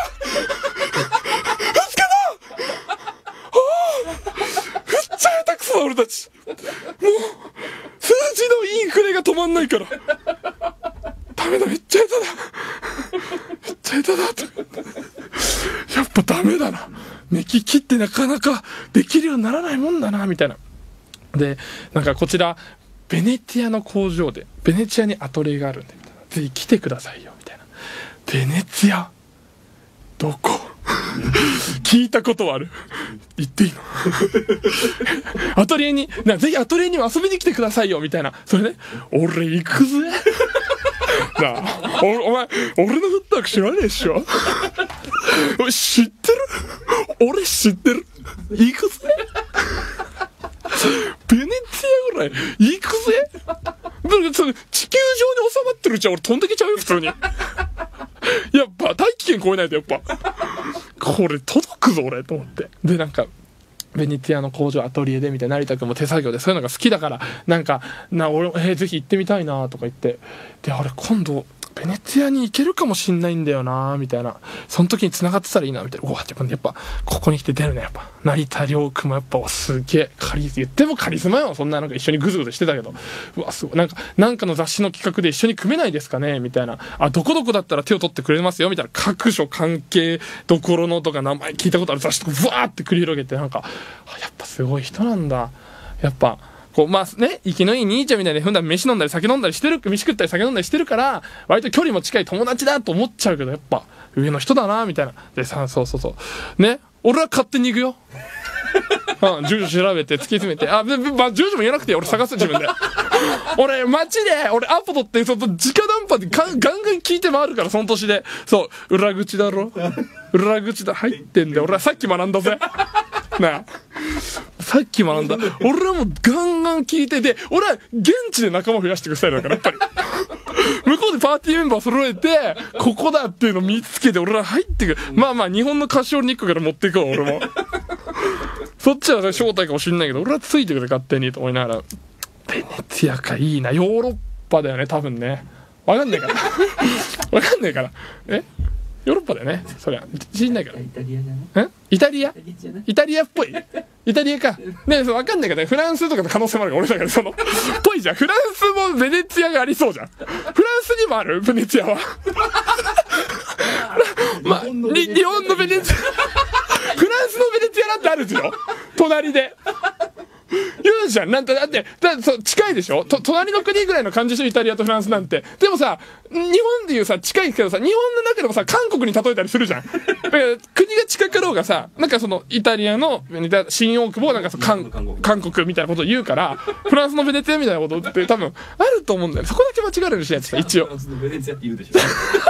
ー !ふつかだあーふっちゃ下手くそだ俺たち。もう、数字のインフレが止まんないから。ダメだ、めっちゃ下手だ。めっちゃ下手だって。やっぱダメだな。目利きってなかなかできるようにならないもんだなみたいな。でなんかこちらベネチアの工場でベネチアにアトリエがあるんでぜひ来てくださいよみたいな。ベネチアどこ聞いたことはある。言っていいのアトリエになぜひアトリエにも遊びに来てくださいよみたいな。それね俺行くぜなあ お, お前俺のフットワーク知らねえっしょ知ってる俺知ってる行くぜベネチアぐらい行くぜだからその地球上に収まってるうちは俺飛んできちゃうよ普通にやっぱ大気圏超えないとやっぱこれ届くぞ俺と思って。でなんかベネチアの工場アトリエでみたいな。成田君も手作業でそういうのが好きだからなんかな俺、えー、ぜひ行ってみたいなとか言ってであれ今度ベネチアに行けるかもしんないんだよなみたいな。その時に繋がってたらいいなみたいな。うわやっぱここに来て出るねやっぱ成田凌君もやっぱすげえカリス言ってもカリスマよ。そんななんか一緒にグズグズしてたけどうわすごいなんかなんかの雑誌の企画で一緒に組めないですかねみたいな。あどこどこだったら手を取ってくれますよみたいな。各所関係どころのとか名前聞いたことある雑誌とかブワーって繰り広げてなんかやっぱすごい人なんだやっぱ。こうまあね生きのいい兄ちゃんみたいで普段飯飲んだり酒飲んだりしてる飯食ったり酒飲んだりしてるから割と距離も近い友達だと思っちゃうけどやっぱ上の人だなみたいな。でさそうそうそうね俺は勝手に行くようん、住所調べて突き詰めて、あ、まあ、住所も言えなくて俺探す自分で。俺街で、俺アポ取って、その直談判でガンガン聞いて回るから、その年で。そう、裏口だろ裏口だ、入ってんだよ。俺はさっき学んだぜ。なあ。さっき学んだ。俺はもうガンガン聞いてて、俺は現地で仲間増やしていくスタイルだから、やっぱり。向こうでパーティーメンバー揃えて、ここだっていうの見つけて、俺ら入ってく。まあまあ、日本のカシオニックから持っていこう、俺も。そっちは正体かもしんないけど、俺はついてくれ、勝手にと思いながら。ベネツィアか、いいな。ヨーロッパだよね、多分ね。わかんないから。わかんないから。えヨーロッパだよね。そりゃ。知んないから。 イタリアじゃない？ んイタリアイタリアっぽいイタリアか。ねわかんないからね。フランスとかの可能性もあるから、俺だからその、ぽいじゃん。フランスもベネツィアがありそうじゃん。フランスにもあるベネツィアは。まあ、日本のベネツィア。フランスのベネツィアなんてあるんですよ。隣で。言うじゃん。なんて、だって、だそう近いでしょと、隣の国ぐらいの感じでしょイタリアとフランスなんて。でもさ、日本でいうさ、近いけどさ、日本の中でもさ、韓国に例えたりするじゃん。だから国が近かろうがさ、なんかその、イタリアの、新大久保なんかさ、韓韓国みたいなことを言うから、フランスのベネツィアみたいなことって多分、あると思うんだよ。そこだけ間違えるしやつさ、一応。 フランスのベネツィアって言うでしょ。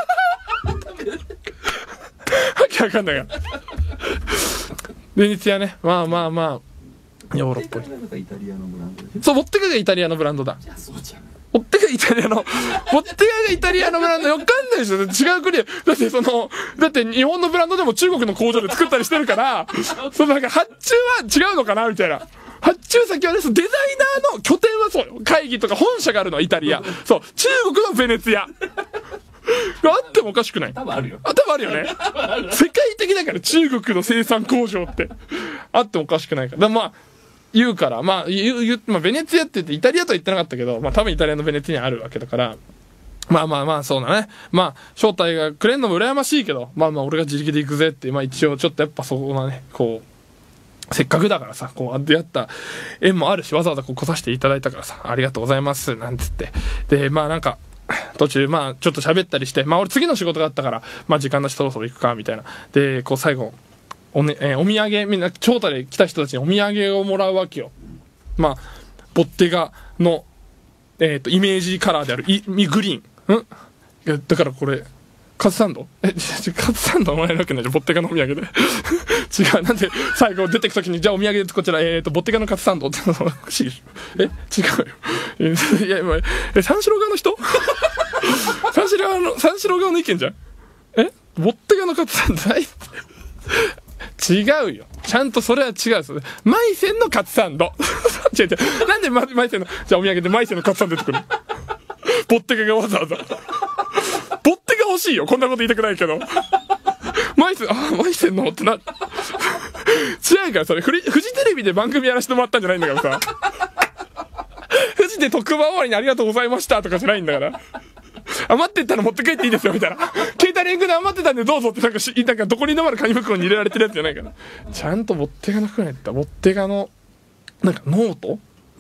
わけわかんないから。ベネツィアね。まあまあまあ。ヨーロッパに。そう、ボッテガがイタリアのブランドだ。ボッテガイタリアの、ボッテガがイタリアのブランド、わかんないでしょ。違う国で。だってその、だって日本のブランドでも中国の工場で作ったりしてるから、そのなんか発注は違うのかなみたいな。発注先はね、デザイナーの拠点はそうよ。会議とか本社があるのはイタリア。そう、中国のベネツィア。あってもおかしくない？ 多分あるよ。 あ、多分あるよね。世界的だから中国の生産工場って。あってもおかしくないから。だからまあ、言うから、まあ、言う、言う、まあ、ベネツィアって言って、イタリアとは言ってなかったけど、まあ、多分イタリアのベネツィアにあるわけだから、まあまあまあ、そうだね。まあ、正体がくれんのも羨ましいけど、まあまあ、俺が自力で行くぜって、まあ一応、ちょっとやっぱそこがね、こう、せっかくだからさ、こう、出会った縁もあるし、わざわざこう来させていただいたからさ、ありがとうございます、なんつって。で、まあなんか、途中、まあ、ちょっと喋ったりして、まあ俺次の仕事があったから、まあ時間だしそろそろ行くか、みたいな。で、こう最後、おね、えー、お土産、みんな、長太で来た人たちにお土産をもらうわけよ。まあ、ボッテガの、えっと、イメージカラーである、い、グリーン。んいや、だからこれ、カツサンドえ、カツサンドもらえるわけないじゃん、ボッテガのお土産で。違う、なんで、最後出てくときに、じゃあお土産でこちら、えっと、ボッテガのカツサンドって、おかしいでしょ。え違うよ。いや、今、え、三四郎側の人三四郎側の、三四郎側の意見じゃん。えボッテガのカツサンドない違うよ。ちゃんとそれは違うです。マイセンのカツサンド。違う違う。なんでママイセンの、じゃあお土産でマイセンのカツサンド出てくるボッテガがわざわざ。ボッテガ欲しいよ。こんなこと言いたくないけど。マイセン、あ、マイセンのってな、違うからそれフリ、フジテレビで番組やらせてもらったんじゃないんだからさ。フジで特番終わりにありがとうございましたとかじゃないんだから。余ってったら持って帰っていいですよみたいな。ケータリングで余ってたんでどうぞってなんかし、なんかどこにでもある紙袋に入れられてるやつじゃないから。ちゃんとボッテガの服に入った。ボッテガの、なんかノート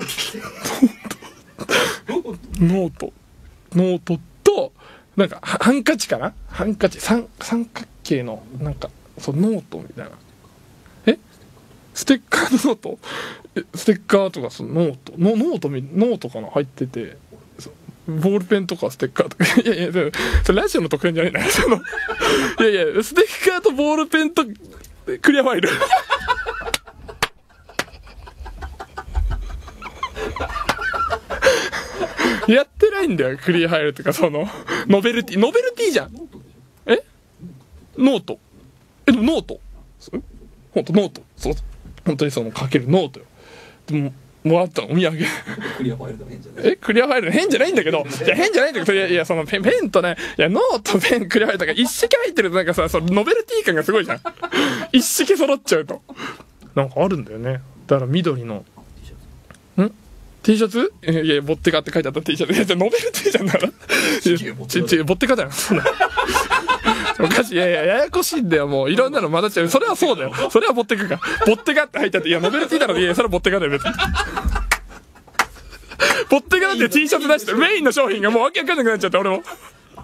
ノートノートと、なんかハンカチかなハンカチ、三、三角形の、なんか、そう、ノートみたいな。えステッカーのノートえステッカーとかそのノートノノートノートかな入ってて、ボールペンとかステッカーとかいやいやそれラジオの特権じゃないなそのいやいやステッカーとボールペンとクリアファイルやってないんだよクリアファイルとかそのノベルティノベルティじゃんえノートえでもノート本当ノートそう本当にその書けるノートよでももらったのお土産クリアファイルでも変じゃないえクリアファイル変じゃないんだけどいや変じゃないんだけどいやいやそのペンペンとねいやノートペンクリアファイルとか一式入ってるとなんかさそのノベルティ感がすごいじゃん一式揃っちゃうとなんかあるんだよねだから緑のん T シャツいやいやボッテカって書いてあった T シャツいやじゃノベルティじゃんだからちちボッテカだよそんなおかしいいやいやややこしいんだよもういろんなの混ざっちゃうそれはそうだよそれはボッテカかボッテカって入ってあっていやノベルティだろいやそれはボッテカだよ別にボッテカだって T シャツ出してメインの商品がもうわけわかんなくなっちゃった俺も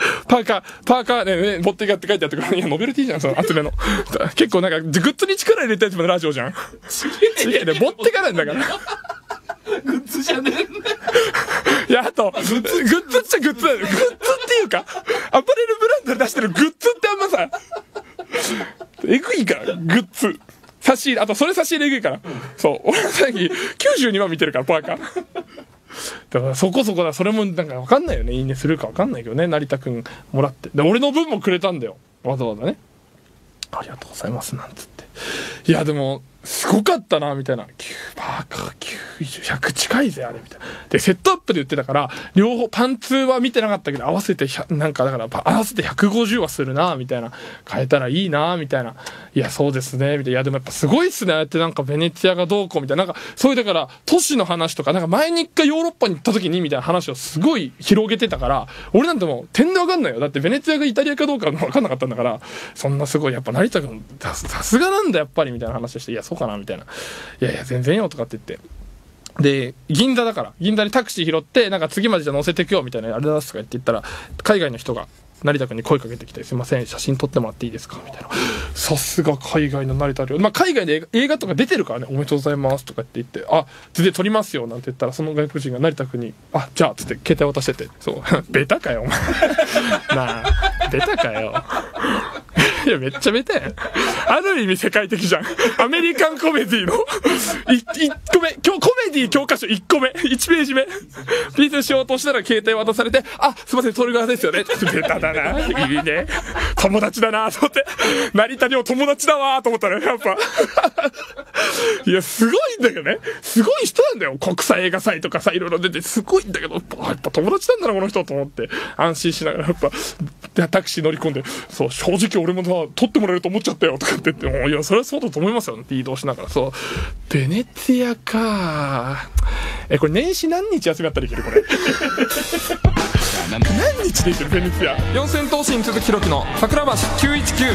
パーカー、パーカーね、ね、持っていかって書いてあったから、いや、ノベルティじゃん、その厚めの。結構なんか、グッズに力入れたやつもラジオじゃん。ちげえね、持ってかないんだから。 グッズじゃねえんだよ。 いや、あと、グッズ、グッズっちゃグッズだよ。グッズっていうか、アパレルブランドで出してるグッズってあんまさ、えぐいから、グッズ。差し入れ、あとそれ差し入れえぐいから。そう。俺さっききゅうじゅうにまん見てるから、パーカー。だからそこそこだ、それもなんかわかんないよね。いいねするかわかんないけどね。成田くんもらって。で、俺の分もくれたんだよ。わざわざね。ありがとうございます、なんつって。いや、でも、すごかったな、みたいな。パーカーきゅうじゅう、ひゃく近いぜ、あれ、みたいな。で、セットアップで言ってたから、両方、パンツは見てなかったけど、合わせて、なんか、だから、合わせてひゃくごじゅうはするな、みたいな。変えたらいいな、みたいな。いや、そうですね、みたいな。いや、でもやっぱすごいっすね、ああやってなんかベネツィアがどうこう、みたいな。なんか、そういう、だから、都市の話とか、なんか前に一回ヨーロッパに行った時に、みたいな話をすごい広げてたから、俺なんてもう、点でわかんないよ。だって、ベネツィアがイタリアかどうかわかんなかったんだから、そんなすごい、やっぱ成田君、さすがなんだ、やっぱり、みたいな話をして、いや、そうかな、みたいな。いやいや全然よとかって言ってで銀座だから銀座にタクシー拾ってなんか次までじゃ乗せてくよみたいなあれだすとか言って言ったら海外の人が成田君に声かけてきてすいません写真撮ってもらっていいですかみたいなさすが海外の成田凌まあ海外で映画とか出てるからねおめでとうございますとかって言ってあ全然撮りますよなんて言ったらその外国人が成田君にあじゃあっつって携帯渡しててそうベタかよお前なあベタかよいやめっちゃベタやんある意味世界的じゃんアメリカンコメディのいいっこめ今日コメディ教科書いっこめいちページ目ピースしようとしたら携帯渡されてあすいませんそれ側ですよねベタだないいね友達だなと思って成田凌友達だわと思ったらやっぱいやすごいんだけどねすごい人なんだよ国際映画祭とかさいろいろ出てすごいんだけどやっぱ友達なんだなこの人と思って安心しながらやっぱタクシー乗り込んでそう正直俺もさ撮ってもらえると思っちゃったよとかって言っていやそれはそうだと思いますよって移動しながらそうベネツィアかえこれ年始何日休みあったらいけるこれ何日でいけるベネツィア四千頭身鈴木ひろきの桜橋きゅういちきゅう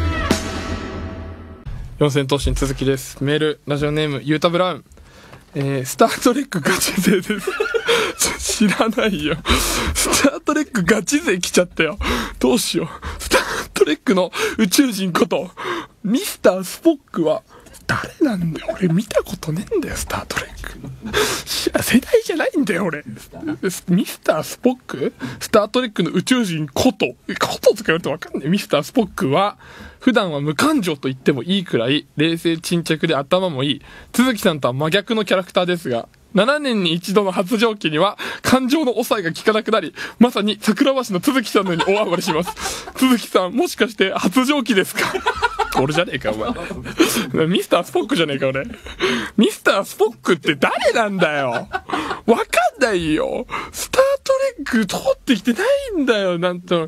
四千頭身鈴木ですメールラジオネームゆうたブラウンえー、スタートレックガチ勢です知らないよスタートレックガチ勢来ちゃったよどうしようスタートレックの宇宙人ことミスタースポックは誰なんだよ俺見たことねえんだよスタートレック世代じゃないんだよ俺ミスタースポックスタートレックの宇宙人ことこととか言われてわかんないミスタースポックは普段は無感情と言ってもいいくらい冷静沈着で頭もいい都築さんとは真逆のキャラクターですがななねんに一度の発情期には感情の抑えが効かなくなりまさに桜橋の都築さんのように大暴れします都築さんもしかして発情期ですか俺じゃねえかお前ミスタースポックじゃねえか俺ミスタースポックって誰なんだよわかんないよスタートレック通ってきてないんだよなんと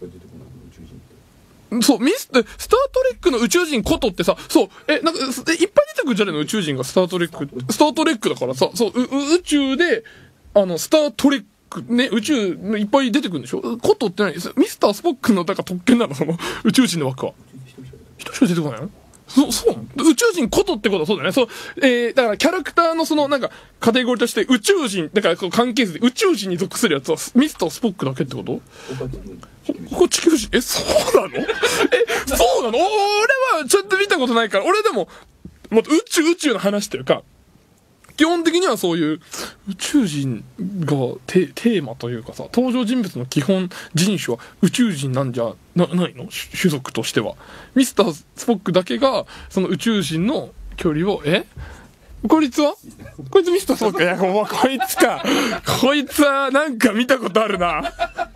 そう、ミス、スタートレックの宇宙人ことってさ、そう、え、なんか、いっぱい出てくるんじゃねえの宇宙人がスタートレック、スタートレックだからさ、そう、う宇宙で、あの、スタートレック、ね、宇宙いっぱい出てくるんでしょことって何ミスタースポックの、だから特権なのその、宇宙人の枠は。一人しか出てこないのそう、そう宇宙人ことってことはそうだよね。そう、えー、だからキャラクターのその、なんか、カテゴリーとして宇宙人、だからこう関係図で宇宙人に属するやつはミスタースポックだけってことここ地球人、え、そうなのえ、そうなの俺はちょっと見たことないから、俺でも、もっと宇宙宇宙の話というか、基本的にはそういう宇宙人がテ、テーマというかさ、登場人物の基本人種は宇宙人なんじゃな、ないの種族としては。ミスタースポックだけが、その宇宙人の距離を、えこいつはこいつミスタースポックいや、もうこいつか。こいつはなんか見たことあるな。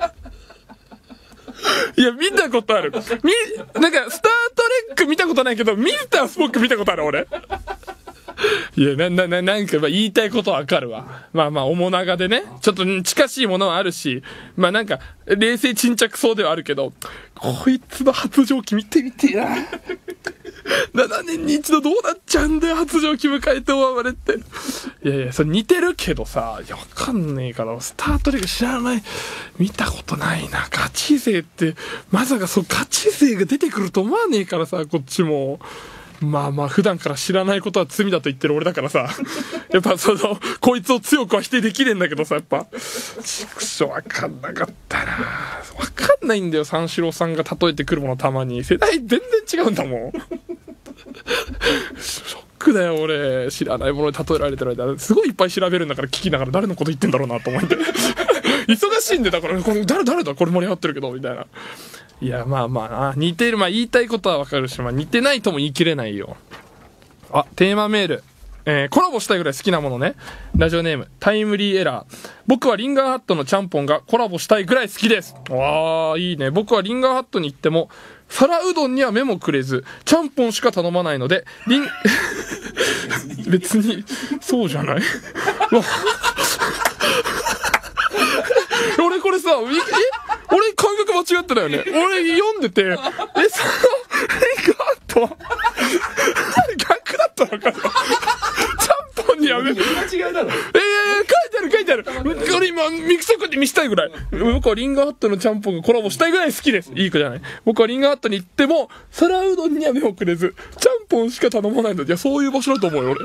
いや、見たことある。み、なんか、スタートレック見たことないけど、ミスタースポック見たことある、俺。いや、な、な、な、なんか、まあ、言いたいことはわかるわ。まあまあ、面長でね、ちょっと近しいものはあるし、まあなんか、冷静沈着そうではあるけど、こいつの発情期見てみてや。ななねんに一度どうなっちゃうんだよ、発情期迎えて大暴れって。いやいや、それ似てるけどさ、いや、わかんねえから、スタートレック知らない、見たことないな。ガチ勢って、まさかそう、ガチ勢が出てくると思わねえからさ、こっちも。 まあまあ普段から知らないことは罪だと言ってる俺だからさやっぱそのこいつを強くは否定できねえんだけどさ、やっぱ畜生分かんなかったな。分かんないんだよ、三四郎さんが例えてくるもの。たまに世代全然違うんだもんショックだよ俺、知らないものに例えられてる間すごいいっぱい調べるんだから、聞きながら誰のこと言ってんだろうなと思って忙しいんで、だからこれ誰誰だこれ盛り上がってるけどみたいな。いやまあまあ似てる、まあ言いたいことはわかるし、まあ似てないとも言い切れないよ。あ、テーマメール、えー、コラボしたいぐらい好きなものね。ラジオネームタイムリーエラー。僕はリンガーハットのちゃんぽんがコラボしたいぐらい好きです。わーいいね。僕はリンガーハットに行っても皿うどんには目もくれずちゃんぽんしか頼まないので、リン別にそうじゃない俺これさ、え俺感覚間違ってたよね。俺読んでて、え、そのリンガーハットは逆だったのかな。ちゃんぽんには目、 間違いだろ。 えー、書いてある書いてある。これ今ミクソクで見したいぐらい。僕はリンガーハットのちゃんぽんがコラボしたいぐらい好きです。いい子じゃない。僕はリンガーハットに行っても皿うどんには目をくれずちゃんぽんしか頼まないので、いやそういう場所だと思うよ俺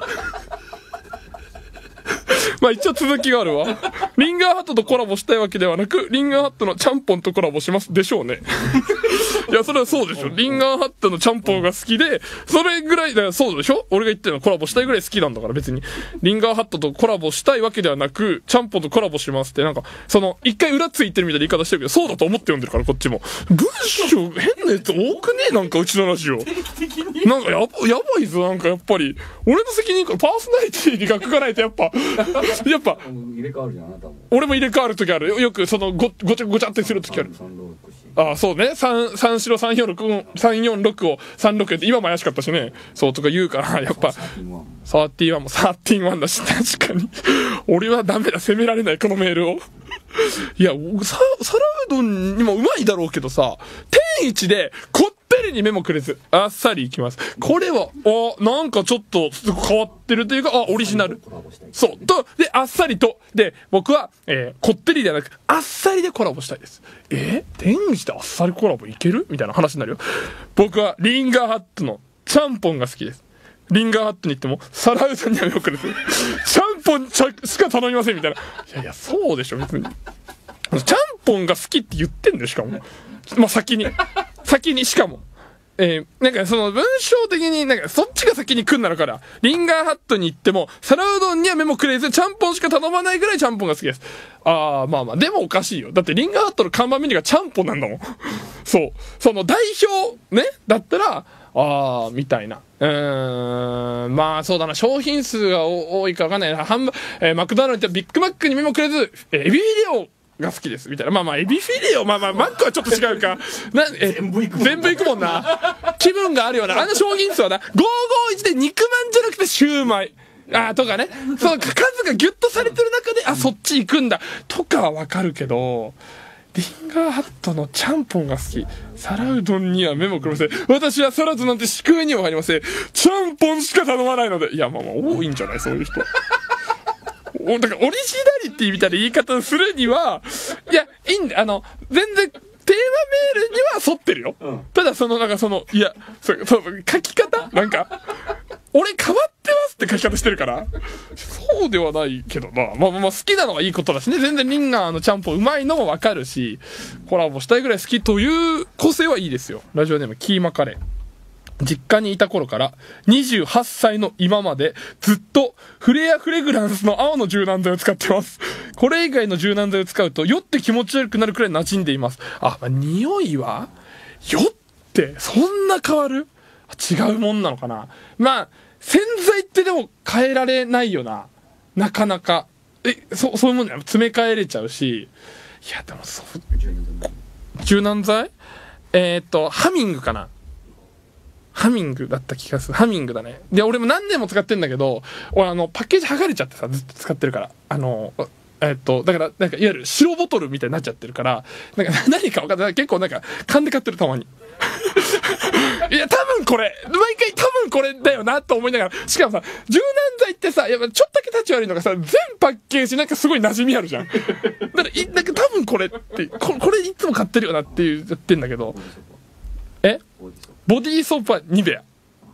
まあ一応続きがあるわ。リンガーハットとコラボしたいわけではなく、リンガーハットのちゃんぽんとコラボしますでしょうねいやそれはそうでしょ。リンガーハットのちゃんぽんが好きでそれぐらいだからそうでしょ。俺が言ってるのはコラボしたいぐらい好きなんだから、別にリンガーハットとコラボしたいわけではなくちゃんぽんとコラボしますって、なんかその一回裏ついてるみたいな言い方してるけど、そうだと思って読んでるからこっちも。文章変なやつ多くねえ、なんかうちのラジオなんかやば、やばいぞ。なんかやっぱり俺の責任か、パーソナリティに学かないとやっぱやっぱ入れ替わるじゃん、あなたも。 俺も入れ替わる時あるよ。よくそのごごちゃごちゃってする時ある。ああそうね、三三四郎さんよんろく三四六を三六って今も怪しかったしね。そうとか言うからやっぱサーティワンもサーティワンだし、確かに俺はダメだ、責められないこのメールをいやさ皿うどんにもうまいだろうけどさ、天一でこってりに目もくれずあっさりいきます。これはあなんかちょっと変わってるというか、あオリジナル。そうとであっさりとで僕は、えー、こってりではなくあっさりでコラボしたいです。え天一であっさりコラボいけるみたいな話になるよ。僕はリンガーハットのちゃんぽんが好きです。リンガーハットに行っても皿うどんには目をくれずちゃんぽんしか頼みませんみたいな。いやいやそうでしょ別に。ちゃんぽんが好きって言ってんだよしかも。まあ先に先にしかも。えー、なんかその文章的になんかそっちが先に来んなのから、リンガーハットに行っても皿うどんには目もくれずちゃんぽんしか頼まないぐらいちゃんぽんが好きです。ああまあまあでもおかしいよ。だってリンガーハットの看板メニューがちゃんぽんなんだもんそうその代表ねだったらああみたいな。うーんまあそうだな、商品数が多いかわかんないな。ハンバ、えー、マクドナルドってビッグマックに目もくれず、えー、エビフィレオが好きですみたいな。まあまあエビフィレオまあまあマックはちょっと違うかな。え全部いく全部いくもんな気分があるよなあの商品数はな。ごーごーいちで肉まんじゃなくてシューマイあーとかね、その数がギュッとされてる中であそっち行くんだとかはわかるけど、リンガーハットのちゃんぽんが好き、皿うどんには目もくれません。私はサラダなんて宿命にも入りません。ちゃんぽんしか頼まないので。いやまあまあ多いんじゃないそういう人おだからオリジナリティみたいな言い方をするにはいやいいんだ、あの全然テーマメールには沿ってるよ、うん、ただそのなんかそのいやそそ書き方なんか俺変わってますって書き方してるからそうではないけどな。まあまあ好きなのはいいことだしね。全然リンガーのちゃんぽんうまいのもわかるしコラボしたいぐらい好きという個性はいいですよ。ラジオネームキーマカレー。実家にいた頃からにじゅうはっさいの今までずっとフレアフレグランスの青の柔軟剤を使ってます。これ以外の柔軟剤を使うと酔って気持ち悪くなるくらい馴染んでいます。あ、まあ、匂いは酔ってそんな変わる？違うもんなのかな。まあ洗剤ってでも変えられないよな、なかなか。え、そそういうもんじゃ詰め替えれちゃうし。いやでもそう柔軟剤えー、っとハミングかな。ハミングだった気がする。ハミングだね。で、俺も何年も使ってんだけど、俺あの、パッケージ剥がれちゃってさ、ずっと使ってるから。あの、えっと、だから、なんか、いわゆる白ボトルみたいになっちゃってるから、なんか、何か分かんない。結構なんか、勘で買ってる、たまに。いや、多分これ、毎回多分これだよな、と思いながら。しかもさ、柔軟剤ってさ、やっぱちょっとだけ立ち悪いのがさ、全パッケージなんかすごい馴染みあるじゃん。だから、いなんか多分これって、ここれいつも買ってるよなっていう、やってんだけど。えボディーソープはニベア。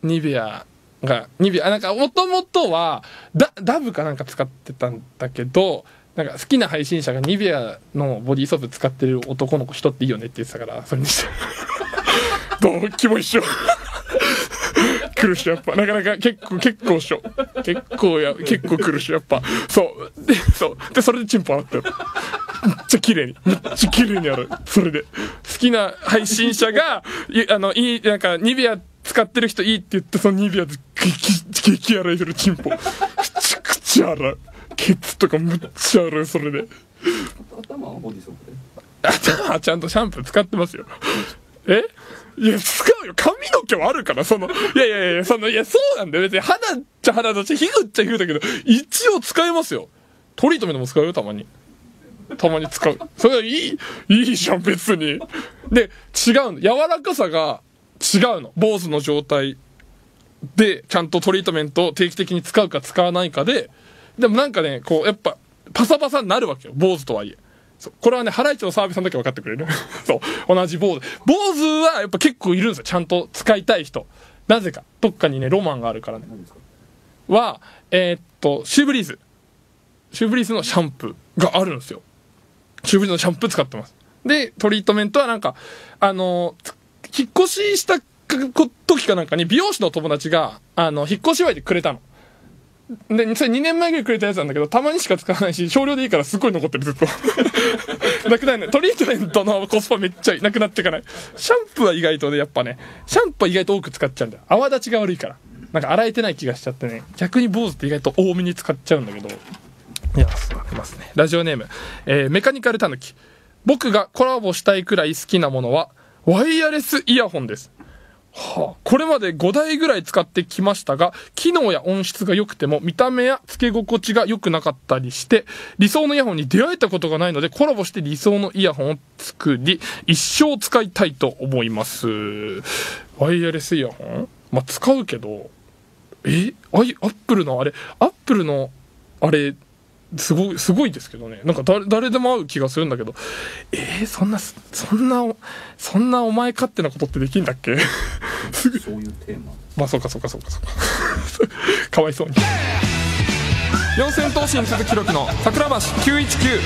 ニベアが、ニベア、なんか、もともとは、ダ、ダブかなんか使ってたんだけど、なんか好きな配信者がニベアのボディーソープ使ってる男の子人っていいよねって言ってたから、それにして。どう気も一緒。来るし、やっぱ。なかなか結構、結構一緒。結構や、結構来るし、やっぱ。そう。で、そう。で、それでチンポ洗ってる。めっちゃ綺麗に。めっちゃ綺麗にやる。それで。好きな配信者が、いあの、いい、なんか、ニベア使ってる人いいって言って、そのニベアで激、激洗いするチンポ。めちゃくちゃ洗う。ケツとかめっちゃ洗う、それで。 頭はボディソープで。 頭はちゃんとシャンプー使ってますよ。えいや、使うよ。髪の毛はあるから、その、いやいやいや、その、いや、そうなんだよ。別に肌っちゃ肌だし、皮膚っちゃ皮膚だけど、一応使えますよ。トリートメントも使うよ、たまに。たまに使う。それはいい、いいじゃん、別に。で、違うの。柔らかさが違うの。坊主の状態で、ちゃんとトリートメントを定期的に使うか使わないかで、でもなんかね、こう、やっぱ、パサパサになるわけよ。坊主とはいえ。そうこれはね、ハライチの澤部さんだけ分かってくれる。そう。同じ坊主。坊主はやっぱ結構いるんですよ。ちゃんと使いたい人。なぜか。どっかにね、ロマンがあるからね。は、えー、っと、シューブリーズ。シューブリーズのシャンプーがあるんですよ。シューブリーズのシャンプー使ってます。で、トリートメントはなんか、あのー、引っ越しした時かなんかに美容師の友達が、あの、引っ越し祝いでくれたの。で、それにねんまえぐらいくれたやつなんだけど、たまにしか使わないし、少量でいいからすっごい残ってる、ずっと。なくないね。トリートメントのコスパめっちゃなくなっていかない。シャンプーは意外とね、やっぱね、シャンプーは意外と多く使っちゃうんだよ。泡立ちが悪いから。なんか洗えてない気がしちゃってね。逆に坊主って意外と多めに使っちゃうんだけど。いや、そうなってますね。ラジオネーム、えー、メカニカルタヌキ。僕がコラボしたいくらい好きなものは、ワイヤレスイヤホンです。はあ、これまでごだいぐらい使ってきましたが、機能や音質が良くても見た目や付け心地が良くなかったりして、理想のイヤホンに出会えたことがないので、コラボして理想のイヤホンを作り、一生使いたいと思います。ワイヤレスイヤホン？まあ、使うけど、えアイ、アップルのあれ、アップルのあれ、すごい、すごいですけどね。なんか誰、誰でも合う気がするんだけど。えー、そんな、そんな、そんなお前勝手なことってできんだっけ？ そういうテーマ。 まあ、そうかそうかそうかそうか。かわいそうに。四千頭身鈴木録の桜橋きゅういちきゅう。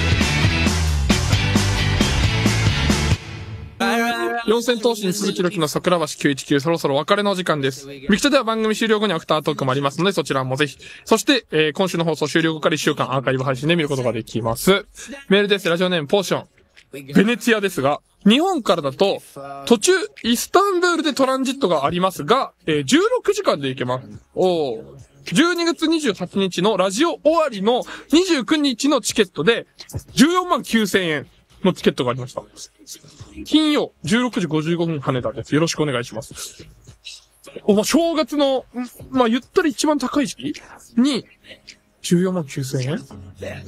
四千頭身鈴木録の桜橋きゅういちきゅう、そろそろお別れの時間です。ミキチャでは番組終了後にアフタートークもありますので、そちらもぜひ。そして、えー、今週の放送終了後からいっしゅうかんアーカイブ配信で見ることができます。メールです。ラジオネームポーション。ベネツィアですが、日本からだと、途中、イスタンブールでトランジットがありますが、えー、じゅうろくじかんで行けます。おー。じゅうにがつにじゅうはちにちのラジオ終わりのにじゅうくにちのチケットで、じゅうよんまんきゅうせんえんのチケットがありました。金曜、じゅうろくじごじゅうごふん羽田です。よろしくお願いします。お、まあ、正月の、まあ、言ったら一番高い時期に、じゅうよんまんきゅうせんえんえ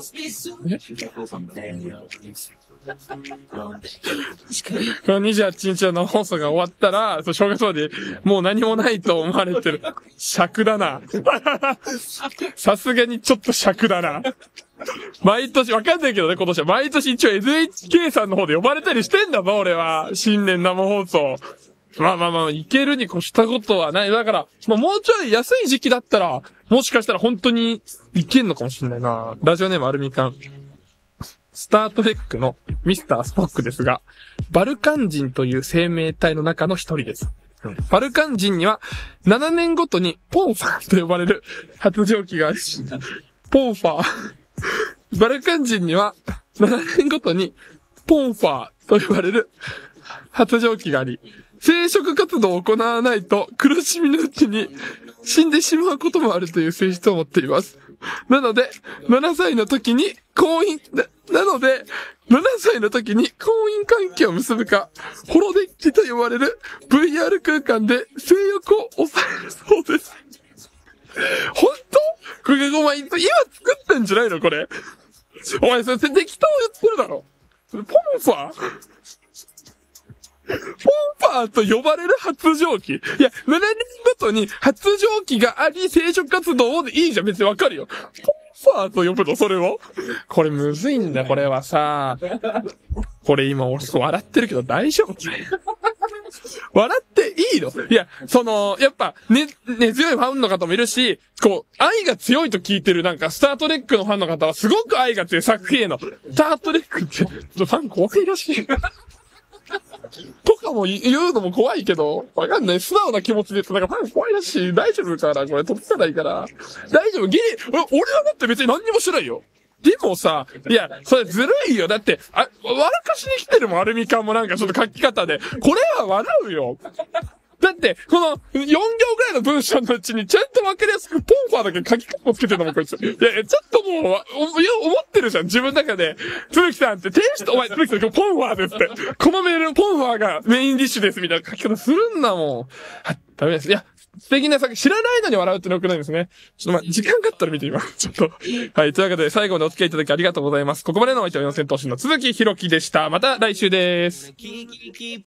にじゅうはちにちの生放送が終わったら、そう正月までもう何もないと思われてる。尺だな。さすがにちょっと尺だな。毎年、わかんないけどね、今年は。毎年一応 エヌエイチケー さんの方で呼ばれたりしてんだぞ、俺は。新年生放送。まあまあまあ、いけるに越したことはない。だから、まあ、もうちょい安い時期だったら、もしかしたら本当にいけんのかもしれないな。ラジオネームアルミカン。スタートレックのミスタースポックですが、バルカン人という生命体の中の一人です。バルカン人にはななねんごとにポンファーと呼ばれる発情期があり、ポンファー。バルカン人にはななねんごとにポンファーと呼ばれる発情期があり、生殖活動を行わないと苦しみのうちに死んでしまうこともあるという性質を持っています。なので、ななさいの時に婚姻、な、なので、ななさいの時に婚姻関係を結ぶか、ホロデッキと呼ばれる ブイアール 空間で性欲を抑えるそうです。本当？これお前、今作ってんじゃないのこれ。お前、それ適当言ってるだろ。ポンファーポンファーと呼ばれる発情期。いや、ななねんごとに発情期があり、生殖活動でいいじゃん。別にわかるよ。ポンファーと呼ぶの、それを。これむずいんだ、これはさ。これ今、俺笑ってるけど大丈夫笑っていいの？いや、その、やっぱ、ね、根強いファンの方もいるし、こう、愛が強いと聞いてるなんか、スタートレックのファンの方はすごく愛が強い作品への。スタートレックって、ファン怖いらしい。とかも言うのも怖いけど、わかんない。素直な気持ちです。なんかファン怖いらしい。大丈夫かなこれ、飛びかないから。大丈夫ギリ、俺はだって別に何にもしてないよ。でもさ、いや、それずるいよ。だって、あ、笑かしに来てるもん、アルミ缶もなんかちょっと書き方で。これは笑うよ。だって、このよん行ぐらいの文章のうちにちゃんとわかりやすくポンファーだけ書き方をつけてるのもこいつ。いや、ちょっともう、お、思ってるじゃん、自分の中で。つぶきさんってテイスト、お前つぶきさんポンファーですって。このメールのポンファーがメインディッシュですみたいな書き方するんだもん。はい、ダメです。いや、素敵な作品、知らないのに笑うって良くないですね。ちょっとま、時間があったら見てみます。ちょっと。はい、というわけで最後までお付き合いいただきありがとうございます。ここまでのお相手は四千頭身の鈴木ひろきでした。また来週です。